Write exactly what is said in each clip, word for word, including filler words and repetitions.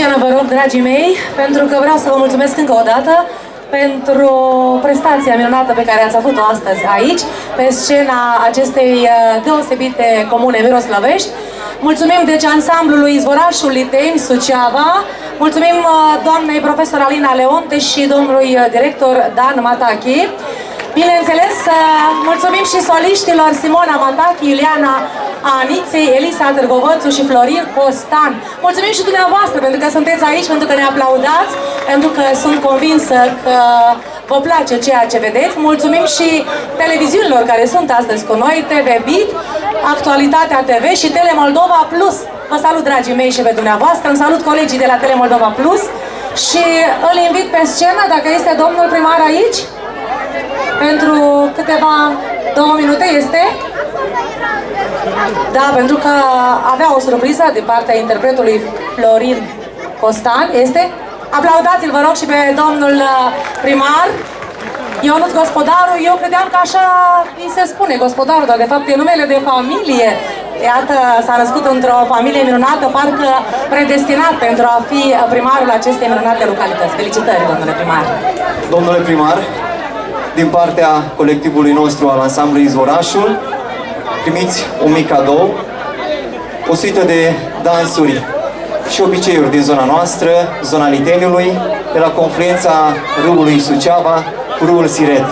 scenă, vă rog, dragii mei, pentru că vreau să vă mulțumesc încă o dată pentru prestația minunată pe care ați avut-o astăzi aici, pe scena acestei deosebite comune Miroslăvești. Mulțumim deci ansamblului Izvorașul Liteni Suceava, mulțumim doamnei profesor Alina Leonte și domnului director Dan Matachi. Bineînțeles, mulțumim și soliștilor Simona Matachi, Iuliana Aniței, Elisa Târgovățu și Florin Costan. Mulțumim și dumneavoastră pentru că sunteți aici, pentru că ne aplaudați, pentru că sunt convinsă că vă place ceea ce vedeți. Mulțumim și televiziunilor care sunt astăzi cu noi, T V Bit, Actualitatea T V și Tele Moldova Plus. Vă salut, dragii mei, și pe dumneavoastră. Îmi salut colegii de la Tele Moldova Plus și îl invit pe scenă, dacă este domnul primar aici, pentru câteva două minute, este? Da, pentru că avea o surpriză din partea interpretului Florin Costan, este? Aplaudați-l, vă rog, și pe domnul primar Ionuț Gospodaru. Eu credeam că așa îi se spune Gospodaru, dar de fapt e numele de familie. Iată, s-a născut într-o familie minunată, parcă predestinat pentru a fi primarul acestei minunate localități. Felicitări, domnule primar! Domnule primar, din partea colectivului nostru al ansamblului Izvorașul, primiți un mic cadou, o suită de dansuri și obiceiuri din zona noastră, zona Liteniului, de la confluența râului Suceava cu râul Siret.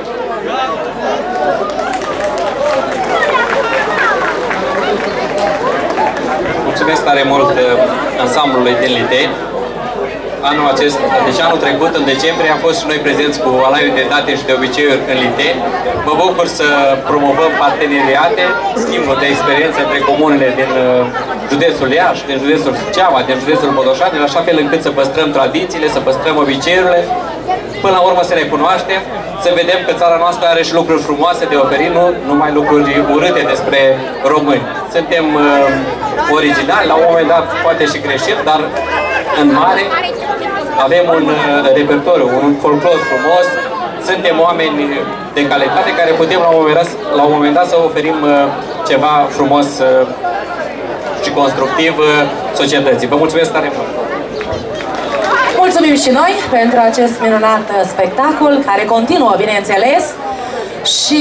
Mulțumesc tare mult ansamblului din Liteni. Anul acest, deci anul trecut, în decembrie, am fost și noi prezenți cu alaiul de date și de obiceiuri în Liteni. Mă bucur să promovăm parteneriate, schimburi de experiență între comunele din județul Iași, din județul Suceava, din județul Botoșani, în așa fel încât să păstrăm tradițiile, să păstrăm obiceiurile, până la urmă să ne cunoaștem, să vedem că țara noastră are și lucruri frumoase de oferit, nu numai lucruri urâte despre români. Suntem uh, originali, la un moment dat poate și greșim, dar în mare avem un uh, repertoriu, un folclor frumos, suntem oameni de calitate care putem la un moment dat, la un moment dat să oferim uh, ceva frumos uh, și constructiv uh, societății. Vă mulțumesc tare mult! Mulțumim și noi pentru acest minunat spectacol, care continuă, bineînțeles, și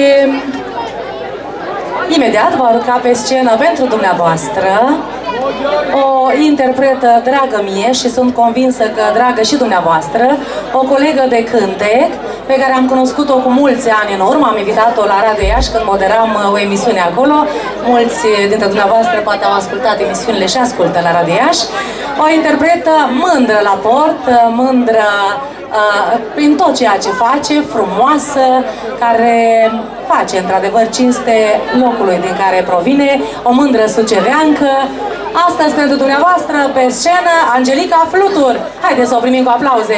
imediat va urca pe scenă pentru dumneavoastră o interpretă dragă mie și sunt convinsă că dragă și dumneavoastră, o colegă de cântec pe care am cunoscut-o cu mulți ani în urmă. Am invitat-o la Radio Iași când moderam o emisiune acolo. Mulți dintre dumneavoastră poate au ascultat emisiunile și ascultă la Radio Iași. O interpretă mândră la port, mândră uh, prin tot ceea ce face, frumoasă, care face într-adevăr cinste locului din care provine, o mândră suceveancă. Astăzi pentru dumneavoastră pe scenă Angelica Flutur. Haideți să o primim cu aplauze!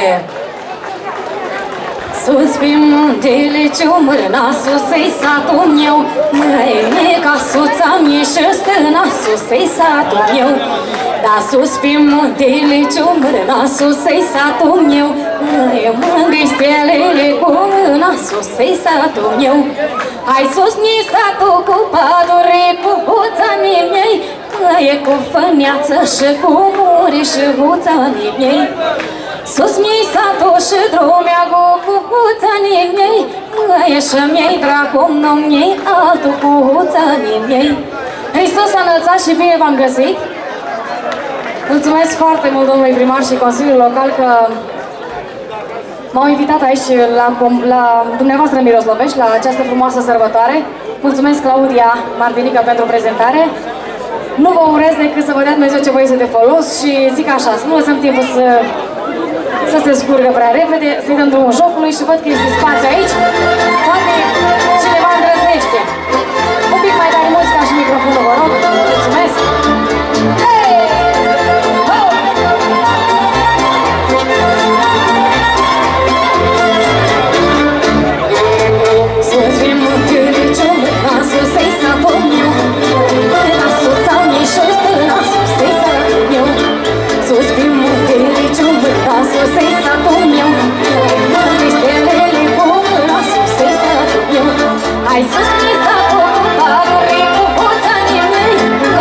Sus pe muntele ciumârna, sus-i satul meu, măi, ca soța mie și stâna, sus-i satul meu. Da, sus pe muntele ciumârna, sus-i satul meu, măi, mângâi stelele cu mâna, sus-i satul meu. Hai sus-mi satul cu padure, cu huțanii mei, măi, cu făneață și cu muri și huțanii mei. Sus-mi satul și drumeagul cu huțanii mei, măie și miei dracum nu-mi altul cu huțanii mei. Hristos a înălțat și bine v-am găsit! Mulțumesc foarte mult domnului primar și Consiliul Local că m-au invitat aici la, la dumneavoastră Miroslăvești, la această frumoasă sărbătoare. Mulțumesc Claudia Martinică pentru prezentare. Nu vă urez decât să vă dea Dumnezeu ce vă este de folos și zic așa, să nu lăsăm timpul să să se scurgă prea repede, să-i dăm drumul jocului și văd că este spațiu aici. Poate cineva îndrăznește. Un pic mai tare muzica și microfonul, vă rog. Mulțumesc! Sus-mi muntele ciumârna, sus-i satul meu, mâna soța mie și stâna, sus-i satul meu. Sus-mi muntele ciumârna, sus-i satul meu, mângâi stelele cu mâna, sus-i satul meu. Hai sus-mi satul cu padure, cu huțanii mei,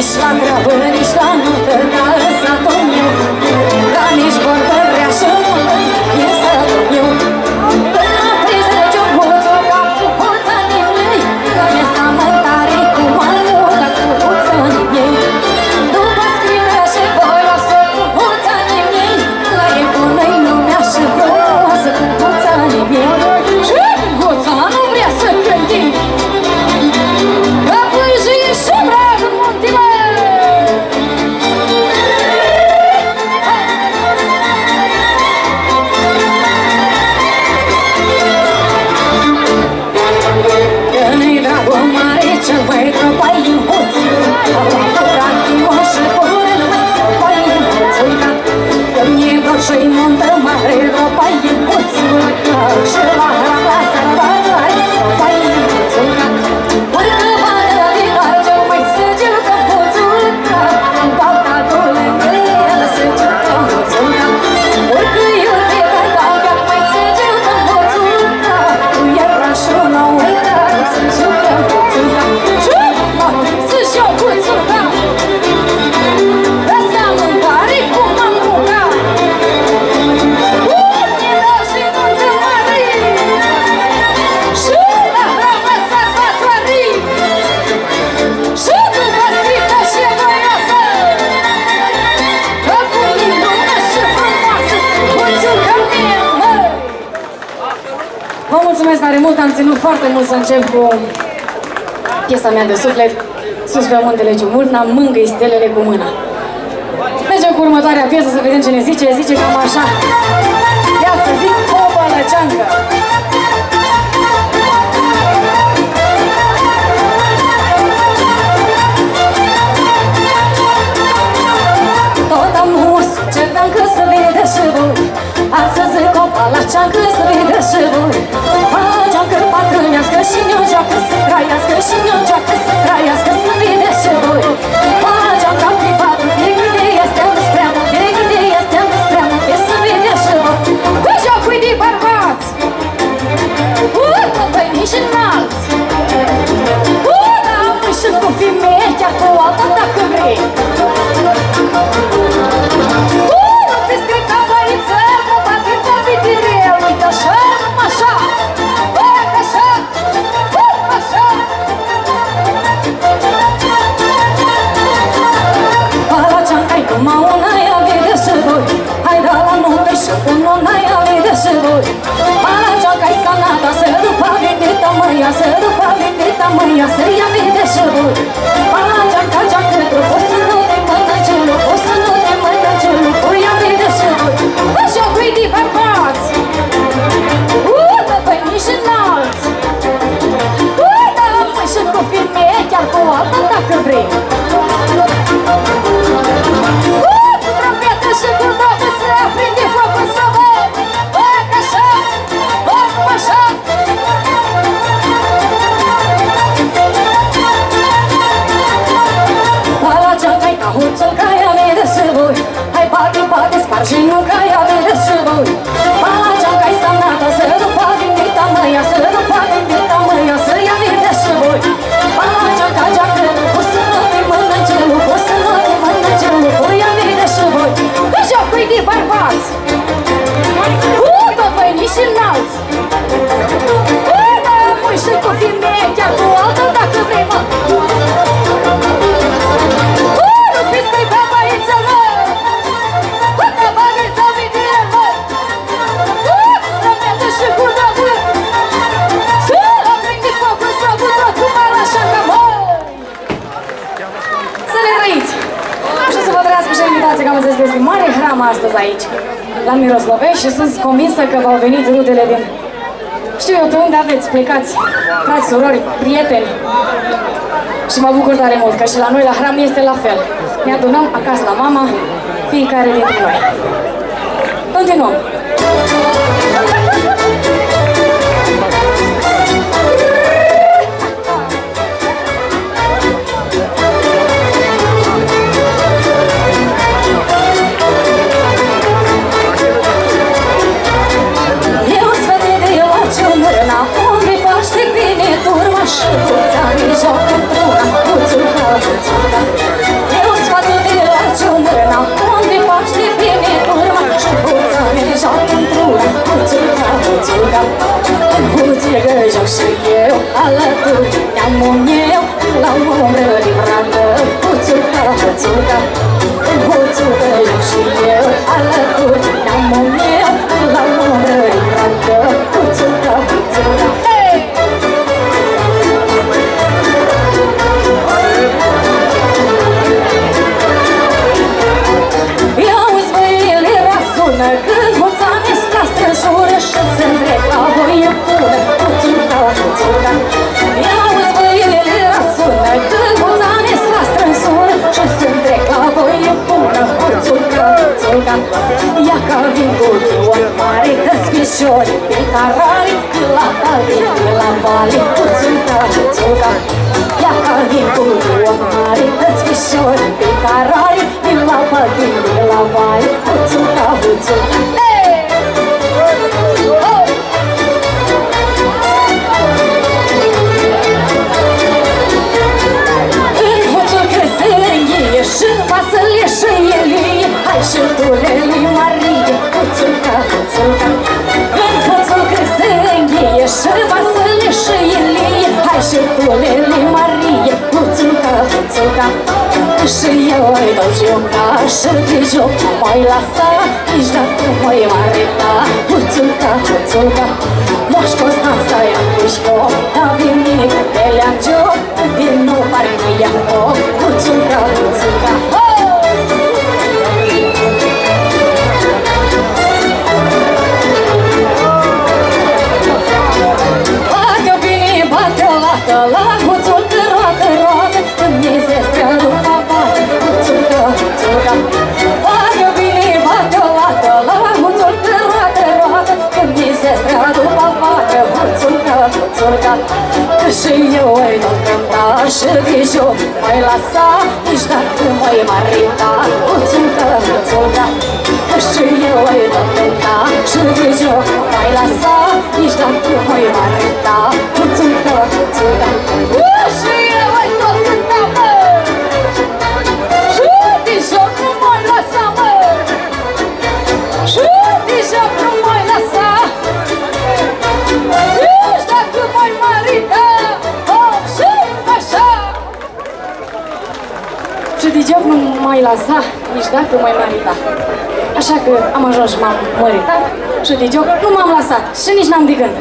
nici la grabă, nici la nuntă, dar satul meu, ca nici vorbă vrea să multă, e satul meu. Până la treizeci o hoță, ca cu hoțanii mei, că ne seamă tare cu maluca cu hoțanii mei. După scriptă și voioasă cu hoțanii mei, că e bună-i lumea și frumoasă cu hoțanii mei. Și hoța nu vrea să cântim, că vâjie și brag în muntile. Că-ne-i dragă mare cel mai răpai în hoț, a luat Ioan și părul răpai în hoț. Că-mi-e bărșoi muntă mare răpai în hoț, și la hrabla sărăbai răpai în hoț. Urcă bără de barge, mai săgeu că hoțul, în balta dole grele săgeu că hoțul. Urcă iute de galbea, mai săgeu că hoțul, cu ierrașul n-au uitat, săgeu că hoțul. Și m-a prins și-o hoțul, ăsta mâncare cu mamuca. Unii și muntă mare, și la hrabă sărbătorii, și după scriptă și voioasă, că bunii lumea și frumoasă, hoțul ca mine, măi! Vă mulțumesc tare mult, am ținut foarte mult să încep cu piesa mea de suflet, Sus pe muntele Ciumurna, mângâi stelele cu mâna. Mergem cu următoarea piesă să vedem ce ne zice, zice cam așa. Ia să zic o bălăceancă. Tot am mus, ce dacă să vede și voi, azi să zic o bălăceancă să vede și voi. Bălăceancă patrânească și ne-o joacă să trăiască, și ne-o joacă să trăiască, să vede și voi. Bălăceancă privat, de gândi este spre mult, de gândi este spre mult, să vede și voi. Cu jocul de bărbați, uite băinii și înalți, uite amui și cu femeie, chiar cu altă dacă vrei. Uite pe scripta băițel, cu bate pe vidirel, uite așa, așa, uite așa, uite așa. Bălăceancă-i numai una, ea vede și voi, hai da la nuntă și cu nuna, ea vede și voi. Bălăceancă-i sanata, să după vendita măia, să după vendita măia, să ea vede și voi. Bălăceancă, geacă, o să nu ne mână celul, o să nu ne mână celul, o ea vede și voi. În jocul de bărbați, uite băinii și înalți, uite amui și cu femeie, chiar cu altă dacă vrei. Uite trompetă și cu notă să aprinde focul să văd, uite așa, uite așa. Bălăceancă-i ca hoțul, ca ea vede și voi, hai bate, bate, spargi nu ca ea vede și voi. Bălăceancă-i sanată, să după vendita măia, să după vendita măia, să ea vede și voi. Bălăceancă, geacă, o să nu te mână celul, o să nu te mână celul, o ea vede și voi. Că jocul-i de bărbați, uite băinii și înalți, uite amui și cu femeie, chiar cu altă dacă vrei, mă. Unu piscă-i pe băițel, mă, uite băița vidirel, mă, rămete și cu dăvâr, să aprinde focul să bută cu bălăceancă, mă. Să le trăiți! Și să vă trăiască și invitații, că am înțeles că este mare hramă astăzi aici, la Miroslovești, și sunt convinsă că v-au venit rudele din... Știu eu pe unde aveți, plecați, frați, surori, prieteni. Și mă bucur tare mult, că și la noi la hram este la fel. Ne adunăm acasă la mama, fiecare dintre noi. Continuăm! Și toți ani joacă într-una, puțul ca puțul. neamul meu, la umbră livrată, puțuca, puțuca, puțucă și eu, alături de neamul meu, la umbră livrată, puțuca, puțuca. Ia-uzi băile rasună, când hoțane sta strânsură și se întrec la voie bună, puțuca, puțuca. Ia-uzi băile rasună, când hoțane sta strânsură și se întrec la voie bună, puțuca, puțuca. Ia ca vin cu două mare, desfișori pe carare, la tale, la vale, puțuca, puțuca. Ia ca vin cu două mare, desfișori pe carare, la tale, la vale, puțuca, puțuca. În hoțul cresărie și-n pasăle și elie, hai și tulele Marie, puțuca, puțuca. În hoțul cresărie și-n pasăle și elie, hai și tulele Marie, puțuca, puțuca. Și eu îi dau joca și de joc nu mai lasa, nici dacă mă-i arăta, puțuca, puțuca. Moș Constanța ia pușco, dar din mic de le-am joc, din nou parcă i-am foc, puțuca, puțuca. Bate-o bine, bate-o lată, la hoțul că roată, roată, Dumnezeu strădu papa, puțuca, puțuca. Bate-o bine, bate-o lată, la hoțul că roată, roată, Dumnezeu strădu papa, puțuca, puțuca. Că și eu îi dau cânta și de joc mai lasa, nici dacă mă-i marita, puțuca, puțuca. Că și eu îi dau cânta și de joc mai lasa, nici dacă mă-i marita, puțuca, puțuca. Și eu îi dau cânta, mă! Și de joc nu mă-i lasa, mă! Și de joc nu mă-i lasa, nici dacă mă-i marita, oh, și așa! Și de joc nu m-ai lăsa, nici dacă m-ai marita. Așa că am ajuns și m-am măritat și de joc nu m-am lăsat și nici n-am de gând.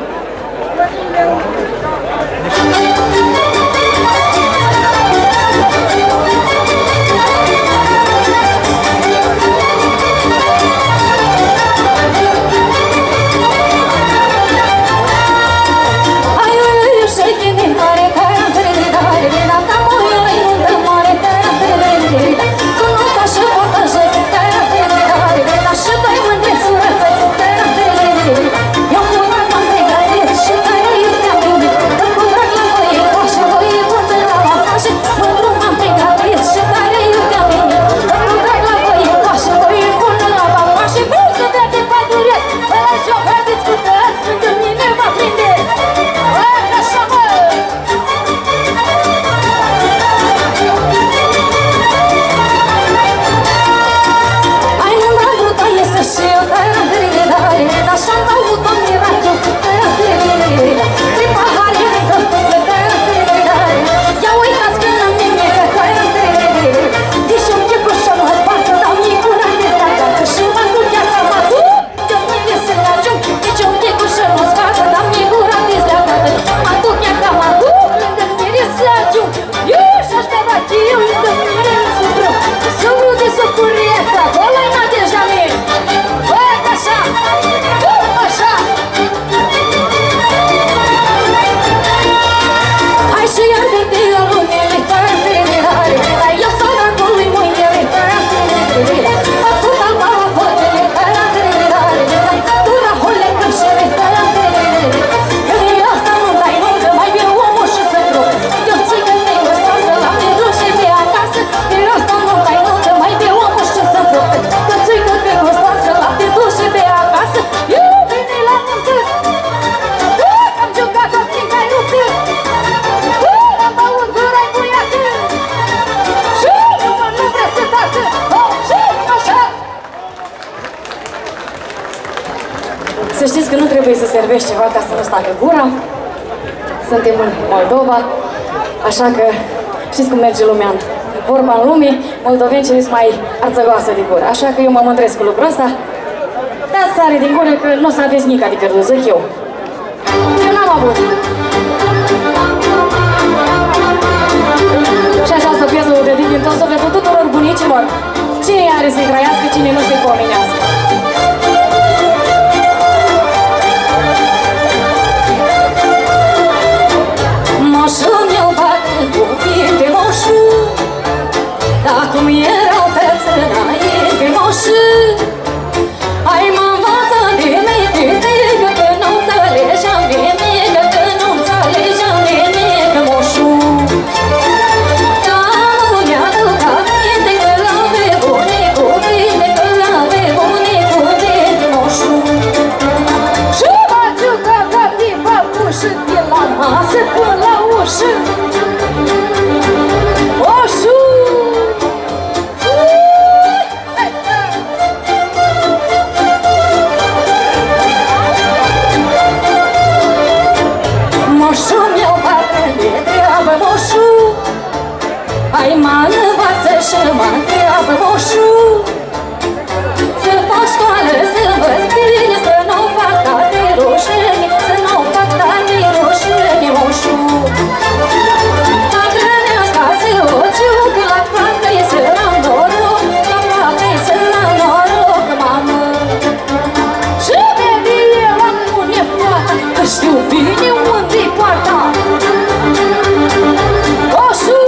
Să știți că nu trebuie să servești ceva ca să nu stacă gura. Suntem în Moldova. Așa că știți cum merge lumea. Vorba în lume, moldovenii sunt mai arțăgoasă de gură. Așa că eu mă mândresc cu lucrul ăsta. Dați tare din gură că nu o să aveți nici de pierdut, zic eu. Eu n-am avut. Și această piesă o dedic din tot sufletul tuturor bunicilor. Cine are să-i trăiască, cine nu să-i pomenească. Moșul meu bate copii pe moșul, dar cum erau pe țăra ei pe moșul. Hai mă învață de mică, că nu înțelegeam de mică, că nu înțelegeam de mică moșul. Dar nu mi-aduc aminte că l-ave bunicul, bine că l-ave bunicul de moșul. Și mă juca ca de babușă de la masă până la ușă. Moșul! Moșul meu bate de treabă moșul, hai mă învață și mă întreabă moșul. Să fac școală, să învăț bine, să nu fac tare rușine, să nu fac tare rușine moșul. La grănească să o ciuc, la toate să am noroc, la toate să am noroc, mamă. Și vede eu am o nepoată, că știu bine unde-i poarta. Moșul!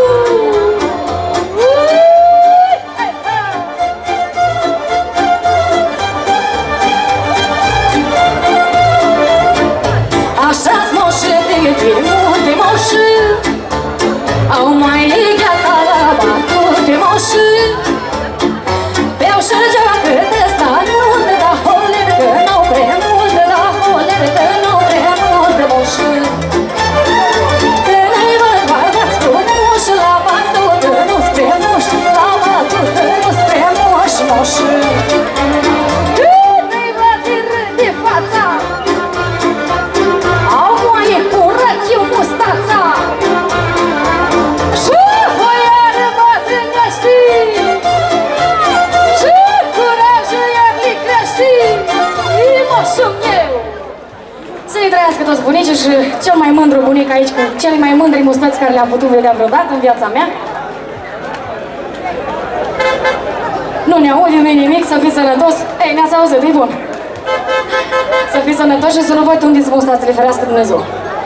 Așa-s moșă de pe munte moșă, au mai gata la batute moșă. Beau și joacă de-asta nuntă, dar holer că n-au prea multă, dar holer că n-au prea multă moșă. Că n-ai văd bărbați frumoși, la batută nu-s prea moși, la batută nu-s prea moși moșă. Că n-ai văd de râde fața, au moaie cu răchiu mustața. Și voiară bătrânești, și curajul iar li crești. Moșul meu! Să-i trăiască toți bunicii și cel mai mândru bunic aici cu cele mai mândri mustăți care le-am putut vedea vreodată în viața mea. Nu ne aude, nu-i nimic, să fii sănătos. Ei, ne-ați auzit, e bun. Să fii sănătos și să nu vă tundiți mustațele, ferească Dumnezeu.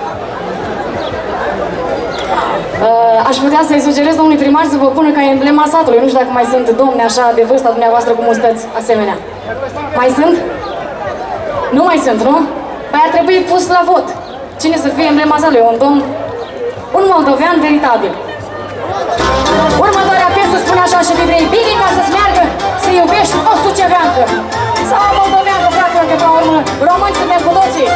Uh, aș putea să-i sugerez domnului primar să vă pună ca emblema satului. Nu știu dacă mai sunt domni așa de vârsta dumneavoastră cu mustăți asemenea. Mai sunt? Nu mai sunt, nu? Păi ar trebui pus la vot. Cine să fie emblema satului? Un domn, un moldovean veritabil. Următoarea piesă spune așa și de vrei bine ca să-ți meargă să iubești o suceveancă. Sau o moldoveancă, fraților, că pe urmă români suntem cu toții.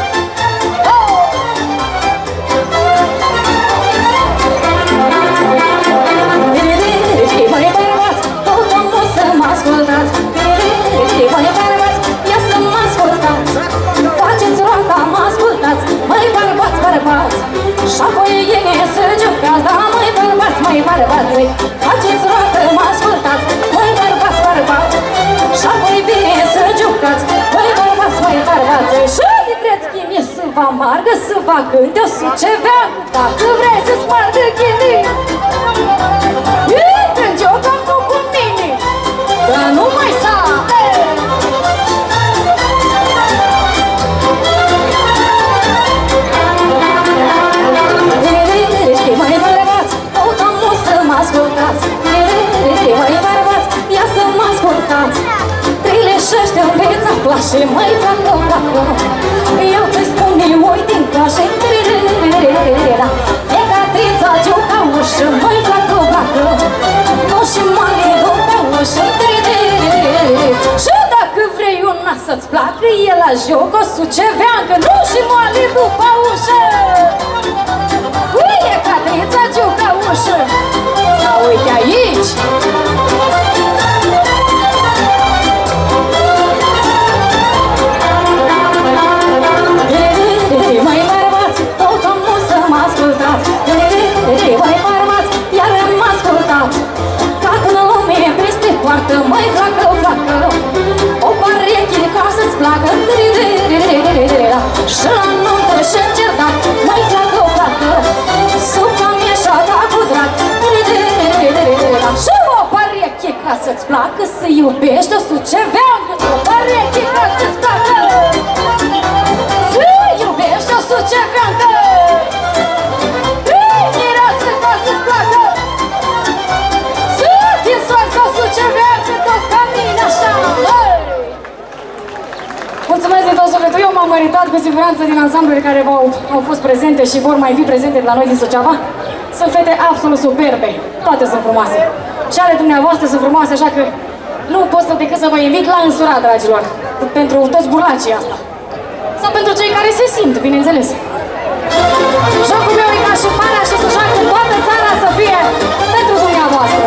Măi bărbați, tot omul să mă ascultați. Măi bărbați, ia să mă ascultați. Faceți roata, mă ascultați. Măi bărbați, bărbați, și apoi e să jucați. Da, măi bărbați, măi bărbați, faceți roată, mă ascultați. Măi bărbați, bărbați, și apoi bine să jucați. Măi bărbați, măi bărbați, și de vreți chimie să vă amargă, să vă cânte o suceveancă. Dacă vrei să-ți margă chimie, intră-n jocam tu cu mine, că nu mai sa. Măi bărbați, tot omul să mă ascultați. Măi bărbați, ia să mă ascultați. Trile și-ăștia în beța clașe, măi placă, placă. Eu te-i spun, eu din clașe. E ca trița joca ușă, măi placă, placă. Nu și mare după ușă. Și dacă vrei una să-ți placă, e la joc o suceveancă. Nu și mare după ușă. E ca trița joca ușă. Dar uite aici. Măi bărbați, tot omul să mă ascultați. Măi poartă, măi, flacă, flacă, o pareche ca să-ți placă, și la nuntă și încercat, măi, flacă, flacă, sub camieșata cu drag, și o pareche ca să-ți placă, să iubești o suceveancă, o pareche ca să-ți placă, să iubești o suceveancă. Mulțumesc din tot sufletul, eu m-am meritat cu siguranță din ansamblurile care au, au fost prezente și vor mai fi prezente de la noi din Suceava. Sunt fete absolut superbe, toate sunt frumoase. Și ale dumneavoastră sunt frumoase, așa că nu pot să decât să vă invit la însurat, dragilor, pentru toți burlacii asta. Sau pentru cei care se simt, bineînțeles. Jocul meu e ca și para și să joacă toată țara să fie pentru dumneavoastră.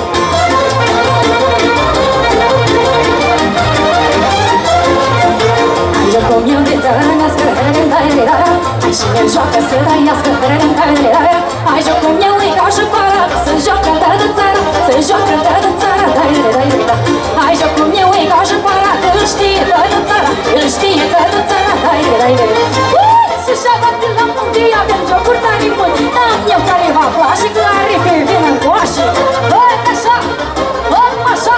Jocul meu de țărănească, hai și el joacă să trăiască, hai jocul meu e ca și para, să joacă toată țara, să joacă toată țara, hai jocul meu e ca și para, că îl știe toată țara, îl știe toată țara, Suceava până la munte, avem jocuri tare multe, am eu care va place, că are pe vină coașe, hă, așa, hă, așa.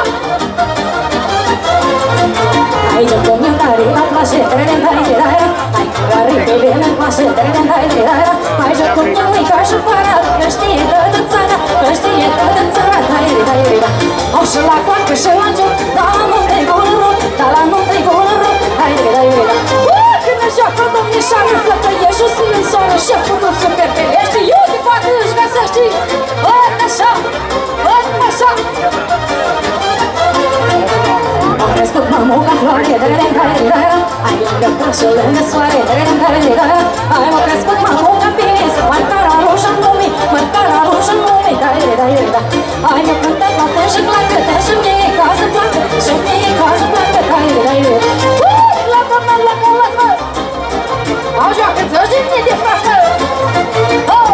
Hai jocul meu tare la place, hai care pe vină coașe, hai jocul meu e ca și para, că știe toată țara, că știe toată țara, au și la coacă și la joc, dar la munte-i golul, dar la munte-i golul, hai, hai, hai. Joacă domnișoară, flăcăieșul și în soară, șeful nu se perpelește, eu de poate își găsești, văd așa, văd așa. Am crescut mamuca floare, ai lângă brașă, lângă soare, ai m-a crescut mamuca bine, să mărcara roșă în lume, mărcara roșă în lume, ai mi-a cântat noapte și clacă, și mie ca să placă, și mie ca să placă, la doamna, la doamna, au joacă-ți o jimne de frască! Oh!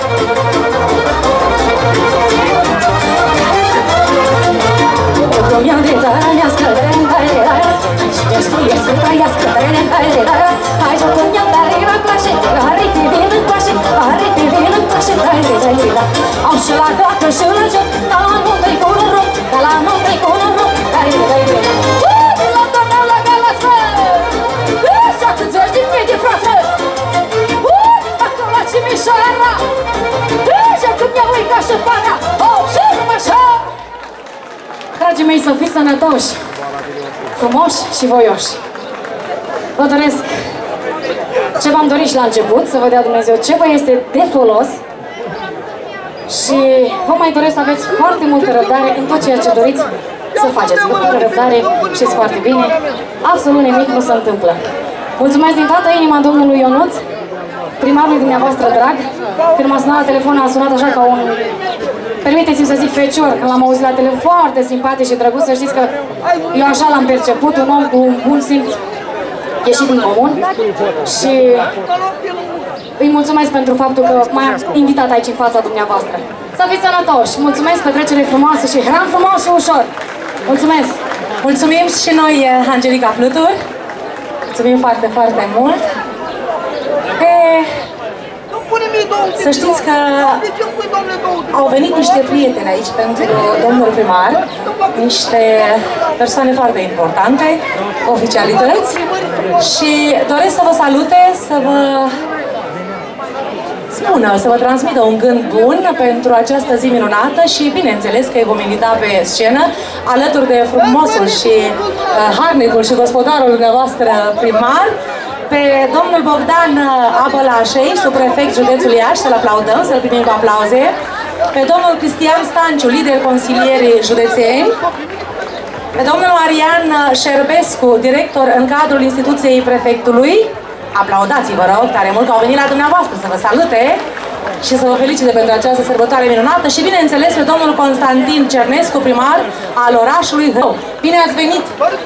Jocul meu de țărănească, cine știe să trăiască, hai jocul meu tare la clașe, are pe vină coașe, are pe vină coașe, au și la toacă și la joc, dar la nu-i cu noroc, dar la nu-i cu noroc, la doamna la galască! Joacă-ți o jimne de frască! Mișoara, jocul meu e ca și para, oh, și așa! Dragii mei, să fiți sănătoși, frumoși și voioși. Vă doresc ce v-am dorit și la început, să vă dea Dumnezeu ce vă este de folos și vă mai doresc să aveți foarte multă răbdare în tot ceea ce doriți să faceți. Cu multă răbdare, știți foarte bine, absolut nimic nu se întâmplă. Mulțumesc din toată inima domnului Ionuț, primarului dumneavoastră drag, când m-a sunat la telefon, a sunat așa ca un, permiteți-mi să zic, fecior, când l-am auzit la telefon, foarte simpatic și drăguț, să știți că eu așa l-am perceput, un om cu un bun simț ieșit din comun și îi mulțumesc pentru faptul că m-a invitat aici în fața dumneavoastră. Să fiți sănătoși, mulțumesc, petrecere frumoasă și hran frumos și ușor. Mulțumesc! Mulțumim și noi, Angelica Flutur, mulțumim foarte, foarte mult. E, să știți că au venit niște prieteni aici pentru domnul primar, niște persoane foarte importante, oficialități, și doresc să vă salute, să vă spună, să vă transmită un gând bun pentru această zi minunată și bineînțeles că îi vom invita pe scenă alături de frumosul și uh, harnicul și gospodarul dumneavoastră primar, pe domnul Bogdan Abălașei, subprefect județul Iași, să-l aplaudăm, să-l primim cu aplauze, pe domnul Cristian Stanciu, lider consilierii județeni, pe domnul Marian Șerbescu, director în cadrul instituției prefectului, aplaudați-vă rog tare mult că au venit la dumneavoastră să vă salute, și să vă felicite pentru această sărbătoare minunată și, bineînțeles, pe domnul Constantin Cernescu, primar al orașului Hău. Bine ați venit!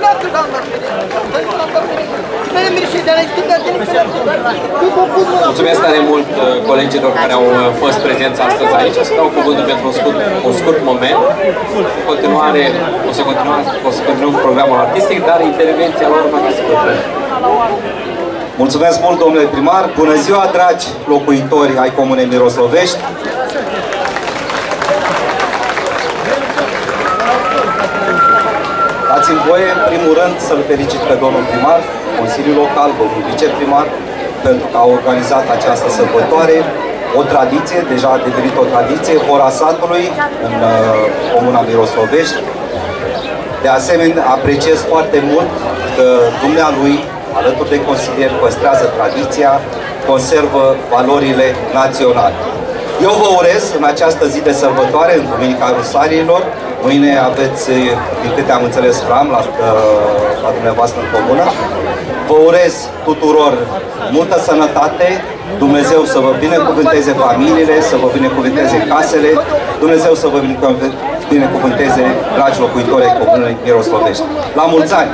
Mulțumesc tare mult colegilor care au fost prezenți astăzi aici. Să dau cuvântul pentru un scurt, un scurt moment. În continuare, o să continuăm, o să continuăm programul artistic, dar intervenția lor va fi scurtă. Mulțumesc mult, domnule primar! Bună ziua, dragi locuitori ai Comunei Miroslovești! Dați-mi voie, în primul rând, să-l felicit pe domnul primar, Consiliul Local, domnul viceprimar, pentru că a organizat această sărbătoare, o tradiție, deja a devenit o tradiție, ora satului în uh, Comuna Miroslovești. De asemenea, apreciez foarte mult că dumnealui, alături de consilieri, păstrează tradiția, conservă valorile naționale. Eu vă urez în această zi de sărbătoare, în Duminica Rusalilor, mâine aveți, din câte am înțeles, hram la, la dumneavoastră în comună. Vă urez tuturor multă sănătate, Dumnezeu să vă binecuvânteze familiile, să vă binecuvânteze casele, Dumnezeu să vă binecuvânteze, dragi locuitori ai Comunei Miroslovești. La mulți ani!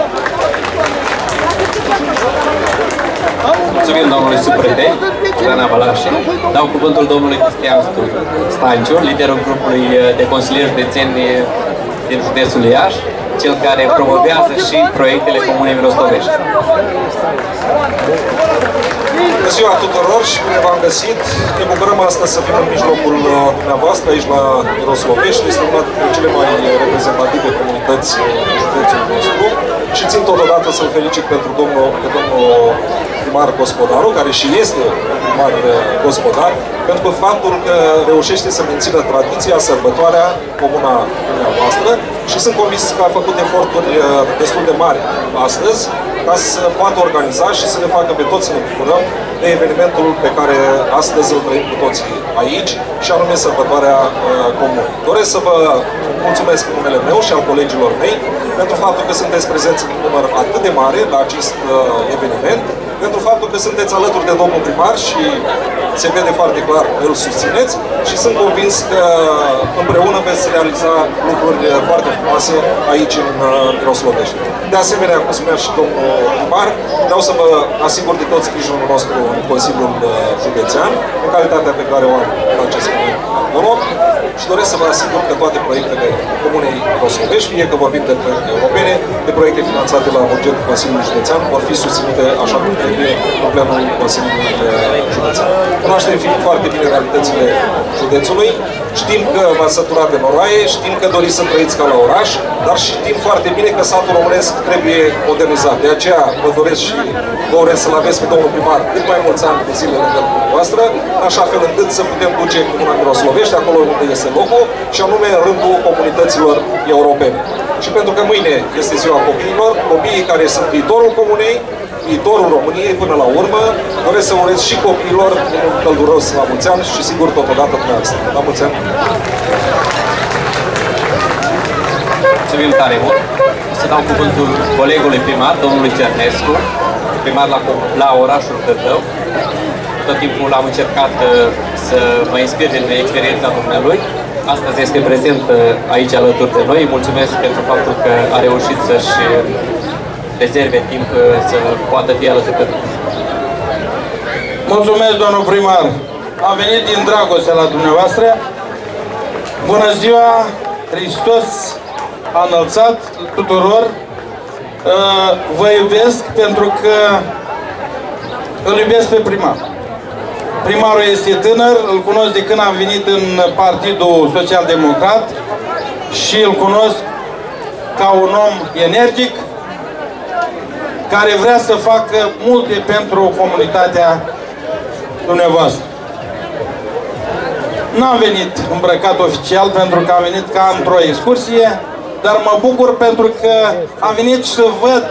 Mulțumim domnului suprefect, Elena Balașe. Dau cuvântul domnului Cristian Stanciu, liderul grupului de consilieri județeni din județul Iași, cel care promovează și proiectele Comunei Miroslovești. Bună ziua tuturor și bine v-am găsit! Ne bucurăm astăzi să fim în mijlocul dumneavoastră aici la Miroslovești. Este una dintre cele mai reprezentative comunități din județul nostru și țin totodată să-l felicit pentru domnul, pe domnul primar Gospodaru, care și este primar gospodar, pentru faptul că reușește să mențină tradiția, sărbătoarea, comuna dumneavoastră și sunt convins că a făcut eforturi destul de mari astăzi ca să poată organiza și să ne facă pe toți să ne bucurăm de evenimentul pe care astăzi îl trăim cu toții aici și anume sărbătoarea uh, comună. Doresc să vă mulțumesc în numele meu și al colegilor mei pentru faptul că sunteți prezenți în număr atât de mare la acest uh, eveniment, pentru faptul că sunteți alături de domnul primar și se vede foarte clar că îl susțineți și sunt convins că împreună veți realiza lucruri foarte frumoase aici în Miroslovești. De asemenea, cum spunea și domnul primar, vreau să vă asigur de tot sprijinul nostru în Consiliul Județean, în calitatea pe care o am în acest moment acolo, și doresc să vă asigur că toate proiectele Comunei Miroslovești, fie că vorbim de proiecte europene, de proiecte finanțate la bugetul Consiliului Județean, vor fi susținute așa cum trebuie în plenul Consiliului Județean. Cunoaștem fiind foarte bine realitățile județului, știm că v-ați săturat de noroaie, știm că doriți să trăiți ca la oraș, dar știm foarte bine că satul românesc trebuie modernizat. De aceea vă doresc și vă urez să-l aveți pe domnul primar cât mai mulți ani de zile lângă dumneavoastră, așa fel încât să putem duce Comuna Miroslovești acolo unde este locul, și anume în rândul comunităților europene. Și pentru că mâine este ziua copiilor, copiii care sunt viitorul comunei, viitorul României până la urmă, doresc să urez și copiilor un călduros la mulți ani și sigur totodată dumneavoastră. La mulți ani! Mulțumim tare mult! O să dau cuvântul colegului primar, domnului Cernescu, primar la, la orașul Tătău. Tot timpul am încercat să mă inspir din experiența dumnealui. Astăzi este prezent aici alături de noi. Mulțumesc pentru faptul că a reușit să-și rezerve timp să poată fi alături de noi. Mulțumesc, domnul primar. Am venit din dragoste la dumneavoastră. Bună ziua, Hristos a înălțat tuturor. Vă iubesc pentru că îl iubesc pe primar. Primarul este tânăr, îl cunosc de când am venit în Partidul Social Democrat și îl cunosc ca un om energic care vrea să facă multe pentru comunitatea dumneavoastră. N-am venit îmbrăcat oficial pentru că am venit ca într-o excursie, dar mă bucur pentru că am venit să văd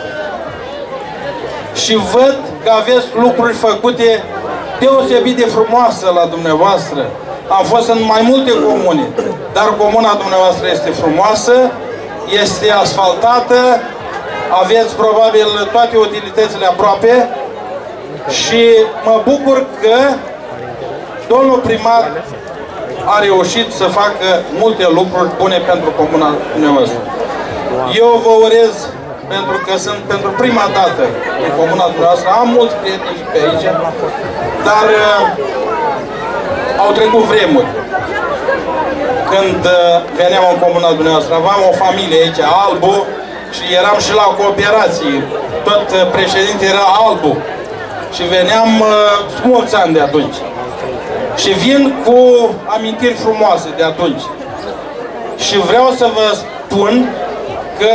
și văd că aveți lucruri făcute deosebit de frumoasă la dumneavoastră. Am fost în mai multe comune, dar comuna dumneavoastră este frumoasă, este asfaltată, aveți probabil toate utilitățile aproape și mă bucur că domnul primar a reușit să facă multe lucruri bune pentru comuna dumneavoastră. Eu vă urez, pentru că sunt pentru prima dată în comuna dumneavoastră, am mulți prieteni și pe aici, dar uh, au trecut vremuri. Când uh, veneam în comuna dumneavoastră, aveam o familie aici, Albu, și eram și la cooperații. Tot uh, președintele era Albu. Și veneam uh, mulți ani de atunci. Și vin cu amintiri frumoase de atunci. Și vreau să vă spun că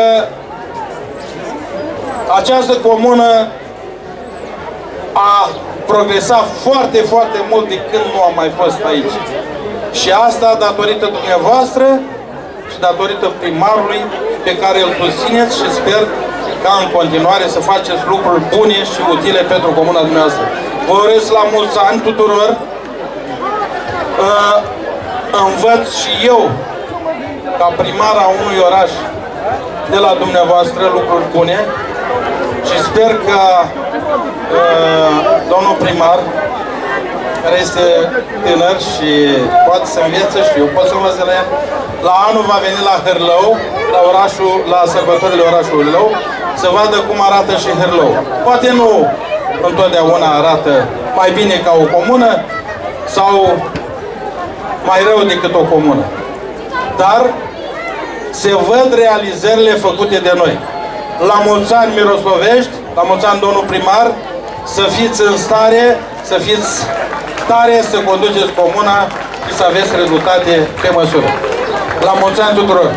această comună a progresat foarte, foarte mult de când nu am mai fost aici. Și asta datorită dumneavoastră și datorită primarului pe care îl susțineți și sper ca în continuare să faceți lucruri bune și utile pentru comuna dumneavoastră. Vă urez la mulți ani tuturor. Uh, învăț și eu, ca primar a unui oraș de la dumneavoastră, lucruri bune și sper că uh, domnul primar, care este tânăr și poate să învețe și eu pot să învăț de la el, la anul va veni la Hârlău, la, orașul, la sărbătorile orașului Hârlău, să vadă cum arată și Hârlău. Poate nu întotdeauna arată mai bine ca o comună sau mai rău decât o comună. Dar se văd realizările făcute de noi. La mulți ani Miroslovești, la mulți ani domnul primar, să fiți în stare, să fiți tare, să conduceți comuna și să aveți rezultate pe măsură. La mulți ani tuturor!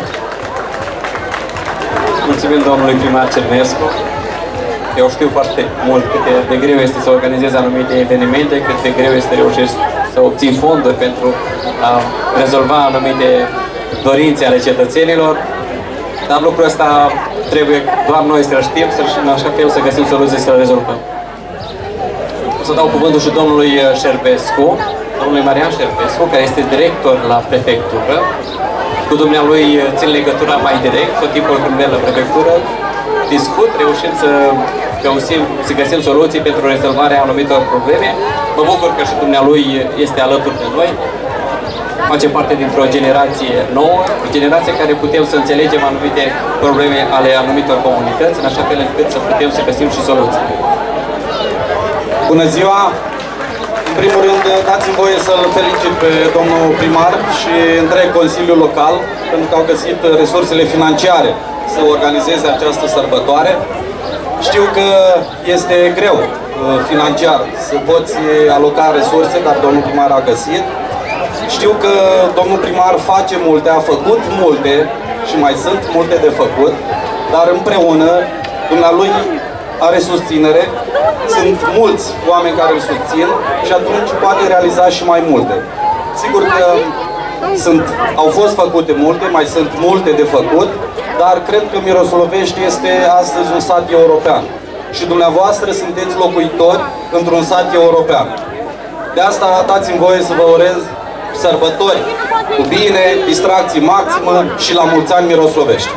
Mulțumim domnului primar Cernescu. Eu știu foarte mult cât de greu este să organizezi anumite evenimente, cât de greu este reușești să obții fonduri pentru a rezolva anumite dorințe ale cetățenilor. Dar lucrul ăsta trebuie doar noi să-l știm, să în așa fel să găsim soluții să-l rezolvăm. O să dau cuvântul și domnului Șerpescu, domnului Marian Șerpescu, care este director la prefectură. Cu dumnealui țin legătura mai direct, tot timpul când merg la prefectură, discut, reușim să găsim, să găsim soluții pentru rezolvarea anumitor probleme. Mă bucur că și dumnealui este alături de noi. Face parte dintr-o generație nouă, o generație care putem să înțelegem anumite probleme ale anumitor comunități, în așa fel încât să putem să găsim și soluții. Bună ziua! În primul rând, dați-mi voie să-l felicit pe domnul primar și întreg Consiliul Local, pentru că au găsit resursele financiare să organizeze această sărbătoare. Știu că este greu financiar să poți aloca resurse, dar domnul primar a găsit. Știu că domnul primar face multe, a făcut multe și mai sunt multe de făcut, dar împreună dumnealui are susținere, sunt mulți oameni care îl susțin și atunci poate realiza și mai multe. Sigur că sunt, au fost făcute multe, mai sunt multe de făcut, dar cred că Miroslovești este astăzi un sat european și dumneavoastră sunteți locuitori într-un sat european. De asta dați-mi voie să vă urez sărbători cu bine, distracții maximă și la mulți ani Miroslovești.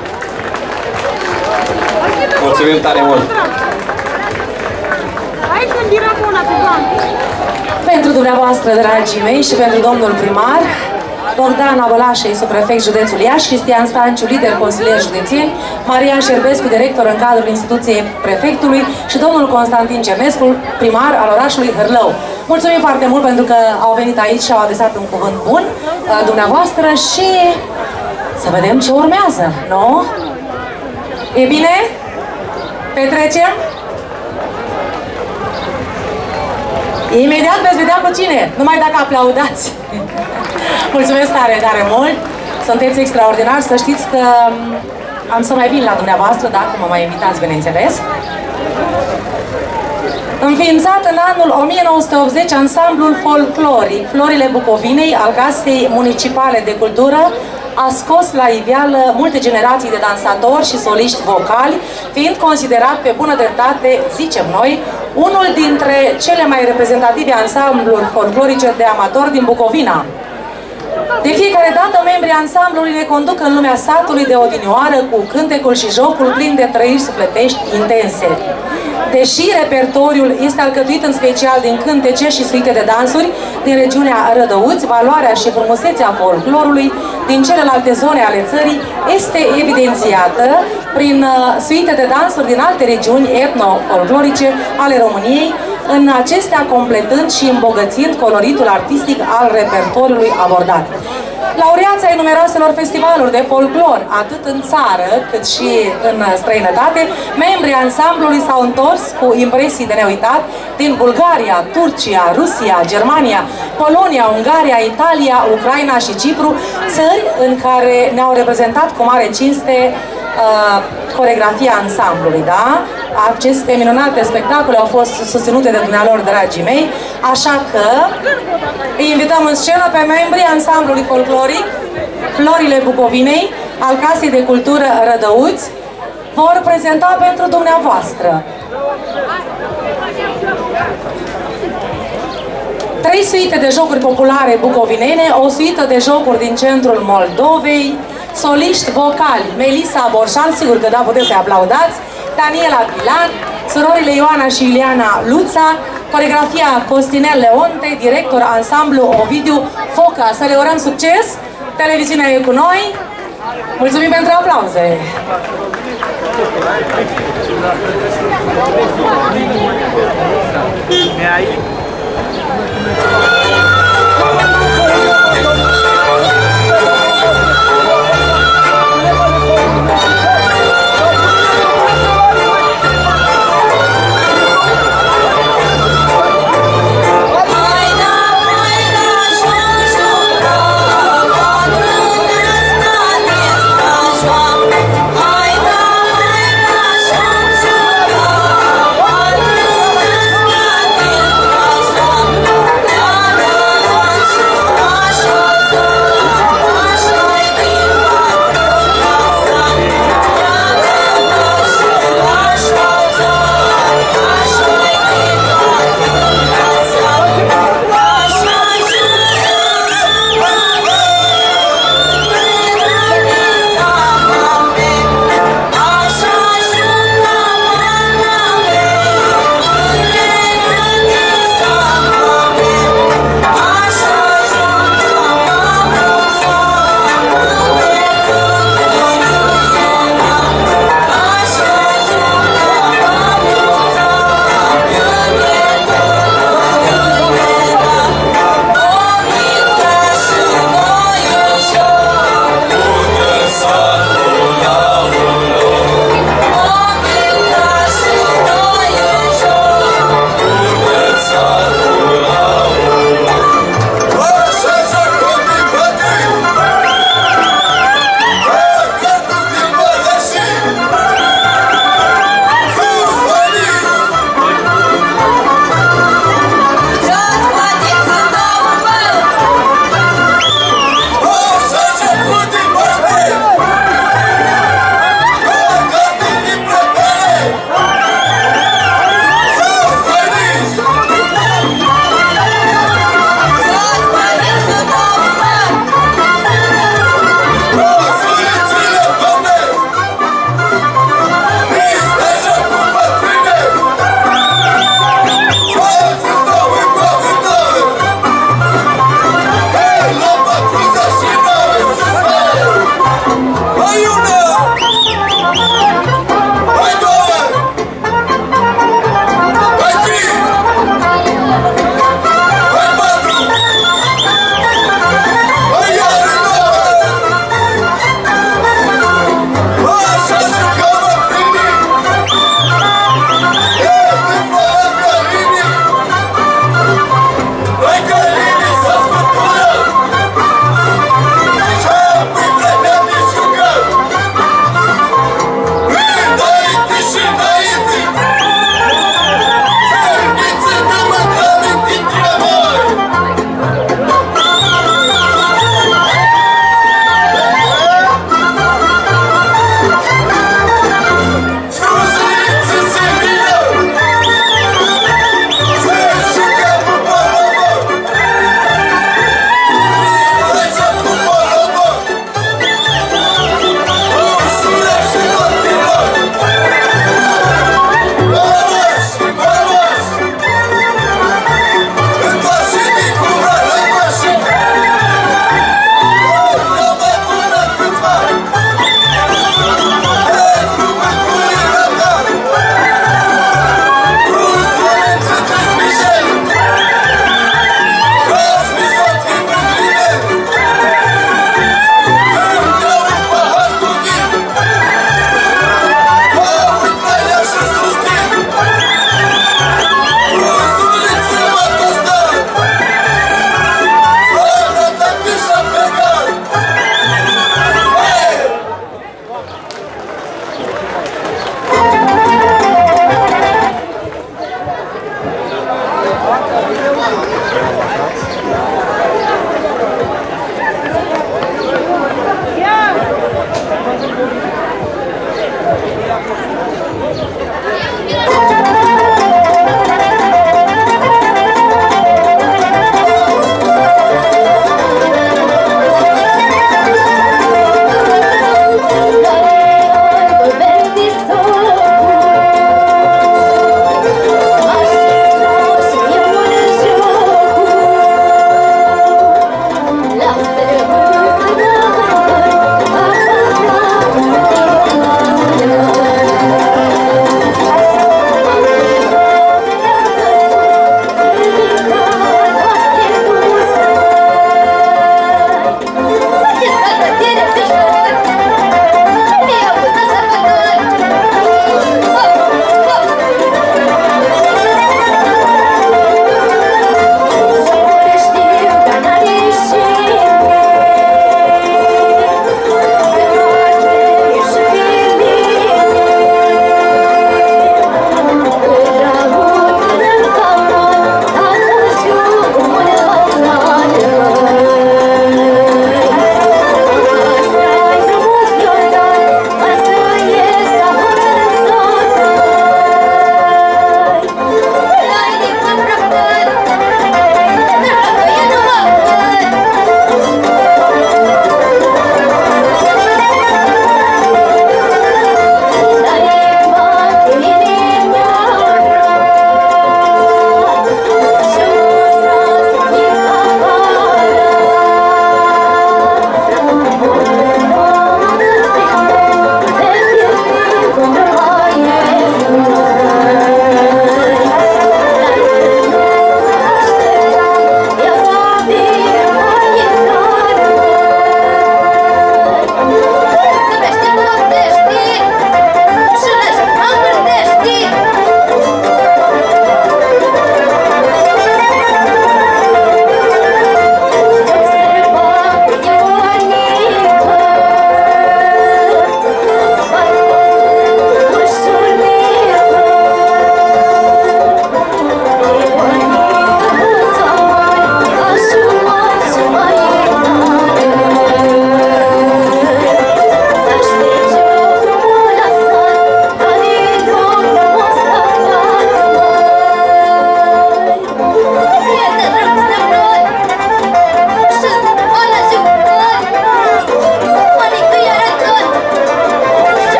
Mulțumim tare mult! Pentru dumneavoastră, dragii mei, și pentru domnul primar, Bogdan Abălașei, subprefect județul Iași, Cristian Stanciu, lider consilier județen, Marian Șerpescu, director în cadrul instituției prefectului și domnul Constantin Cernescu, primar al orașului Hârlău. Mulțumim foarte mult pentru că au venit aici și au adresat un cuvânt bun dumneavoastră și să vedem ce urmează, nu? E bine? Petrecem? Imediat veți vedea cu cine, numai dacă aplaudați. Mulțumesc tare, tare mult. Sunteți extraordinari, să știți că am să mai vin la dumneavoastră, dacă mă mai invitați, bineînțeles. Înființat în anul o mie nouă sute optzeci, ansamblul folcloric Florile Bucovinei al Casei Municipale de Cultură a scos la iveală multe generații de dansatori și soliști vocali, fiind considerat pe bună dreptate, zicem noi, unul dintre cele mai reprezentative ansambluri folclorice de amatori din Bucovina. De fiecare dată, membrii ansamblului ne conduc în lumea satului de odinioară cu cântecul și jocul plin de trăiri sufletești intense. Deși repertoriul este alcătuit în special din cântece și suite de dansuri din regiunea Rădăuți, valoarea și frumusețea folclorului din celelalte zone ale țării este evidențiată prin suite de dansuri din alte regiuni etno-folclorice ale României, în acestea completând și îmbogățind coloritul artistic al repertoriului abordat. Laureații ai numeroaselor festivaluri de folclor, atât în țară cât și în străinătate, membrii ansamblului s-au întors cu impresii de neuitat din Bulgaria, Turcia, Rusia, Germania, Polonia, Ungaria, Italia, Ucraina și Cipru, țări în care ne-au reprezentat cu mare cinste uh, coreografia ansamblului, da? Aceste minunate spectacole au fost susținute de dumnealor, dragii mei, așa că îi invităm în scenă pe membrii ansamblului folcloric Florile Bucovinei al Casei de Cultură Rădăuți. Vor prezenta pentru dumneavoastră trei suite de jocuri populare bucovinene, o suită de jocuri din centrul Moldovei, soliști vocali, Melisa Borșan, sigur că da, puteți să-i aplaudați, Daniela Pilan, surorile Ioana și Iuliana Luța, coreografia Costinel Leonte, director ansamblu Ovidiu Foca. Să le urăm succes! Televiziunea e cu noi! Mulțumim pentru aplauze! Hai,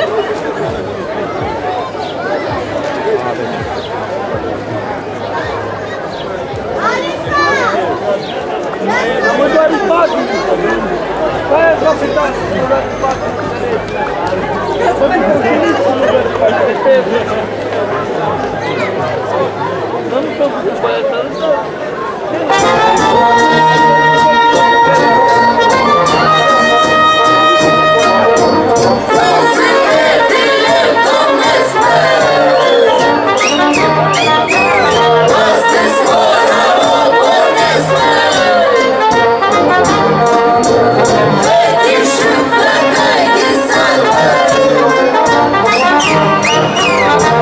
Fetișul flăcăi din salvă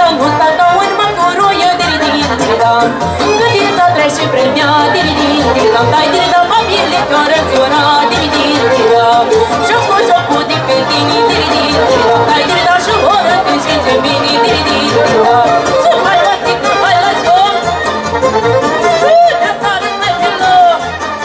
nu sta ca un măguroie, diri-diri-diri-da. Gândița trece vremea, diri-diri-diri-da. Dai diri-da, papile care zora, diri-diri-diri-da. Și-o scoți o puti pe tine, diri-diri-diri-da. Dai diri-da și oră când și-ți bine, diri-diri-diri-da. Să mai lastic, nu mai las om. Să arăți mai pe loc.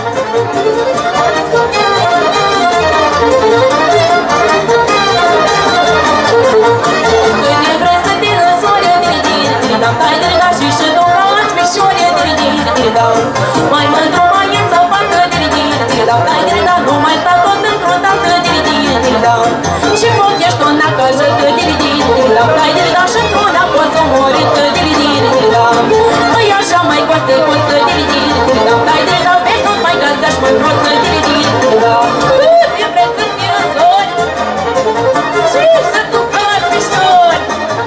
Când e vrei să te răsori, diri-diri-diri-da. Dai diri-da și și ducați mișori, diri-diri-diri-da. Mai mândru mai e să facă, diri-diri-diri-da. Dai diri-da, nu mai sta tot într-o dată, diri-diri-diri-da. Și pot ești o nacă jăltă, diri-diri-diri-da. Dai diri-da și într-una poți să mori, diri-diri-diri-da. Păi așa mai coste coță, diri-diri-diri-da. Dai diri-da, pe tot mai găsești mai broță, diri-diri-diri-da. Cât e vrei să te răsori și să ducați mișori.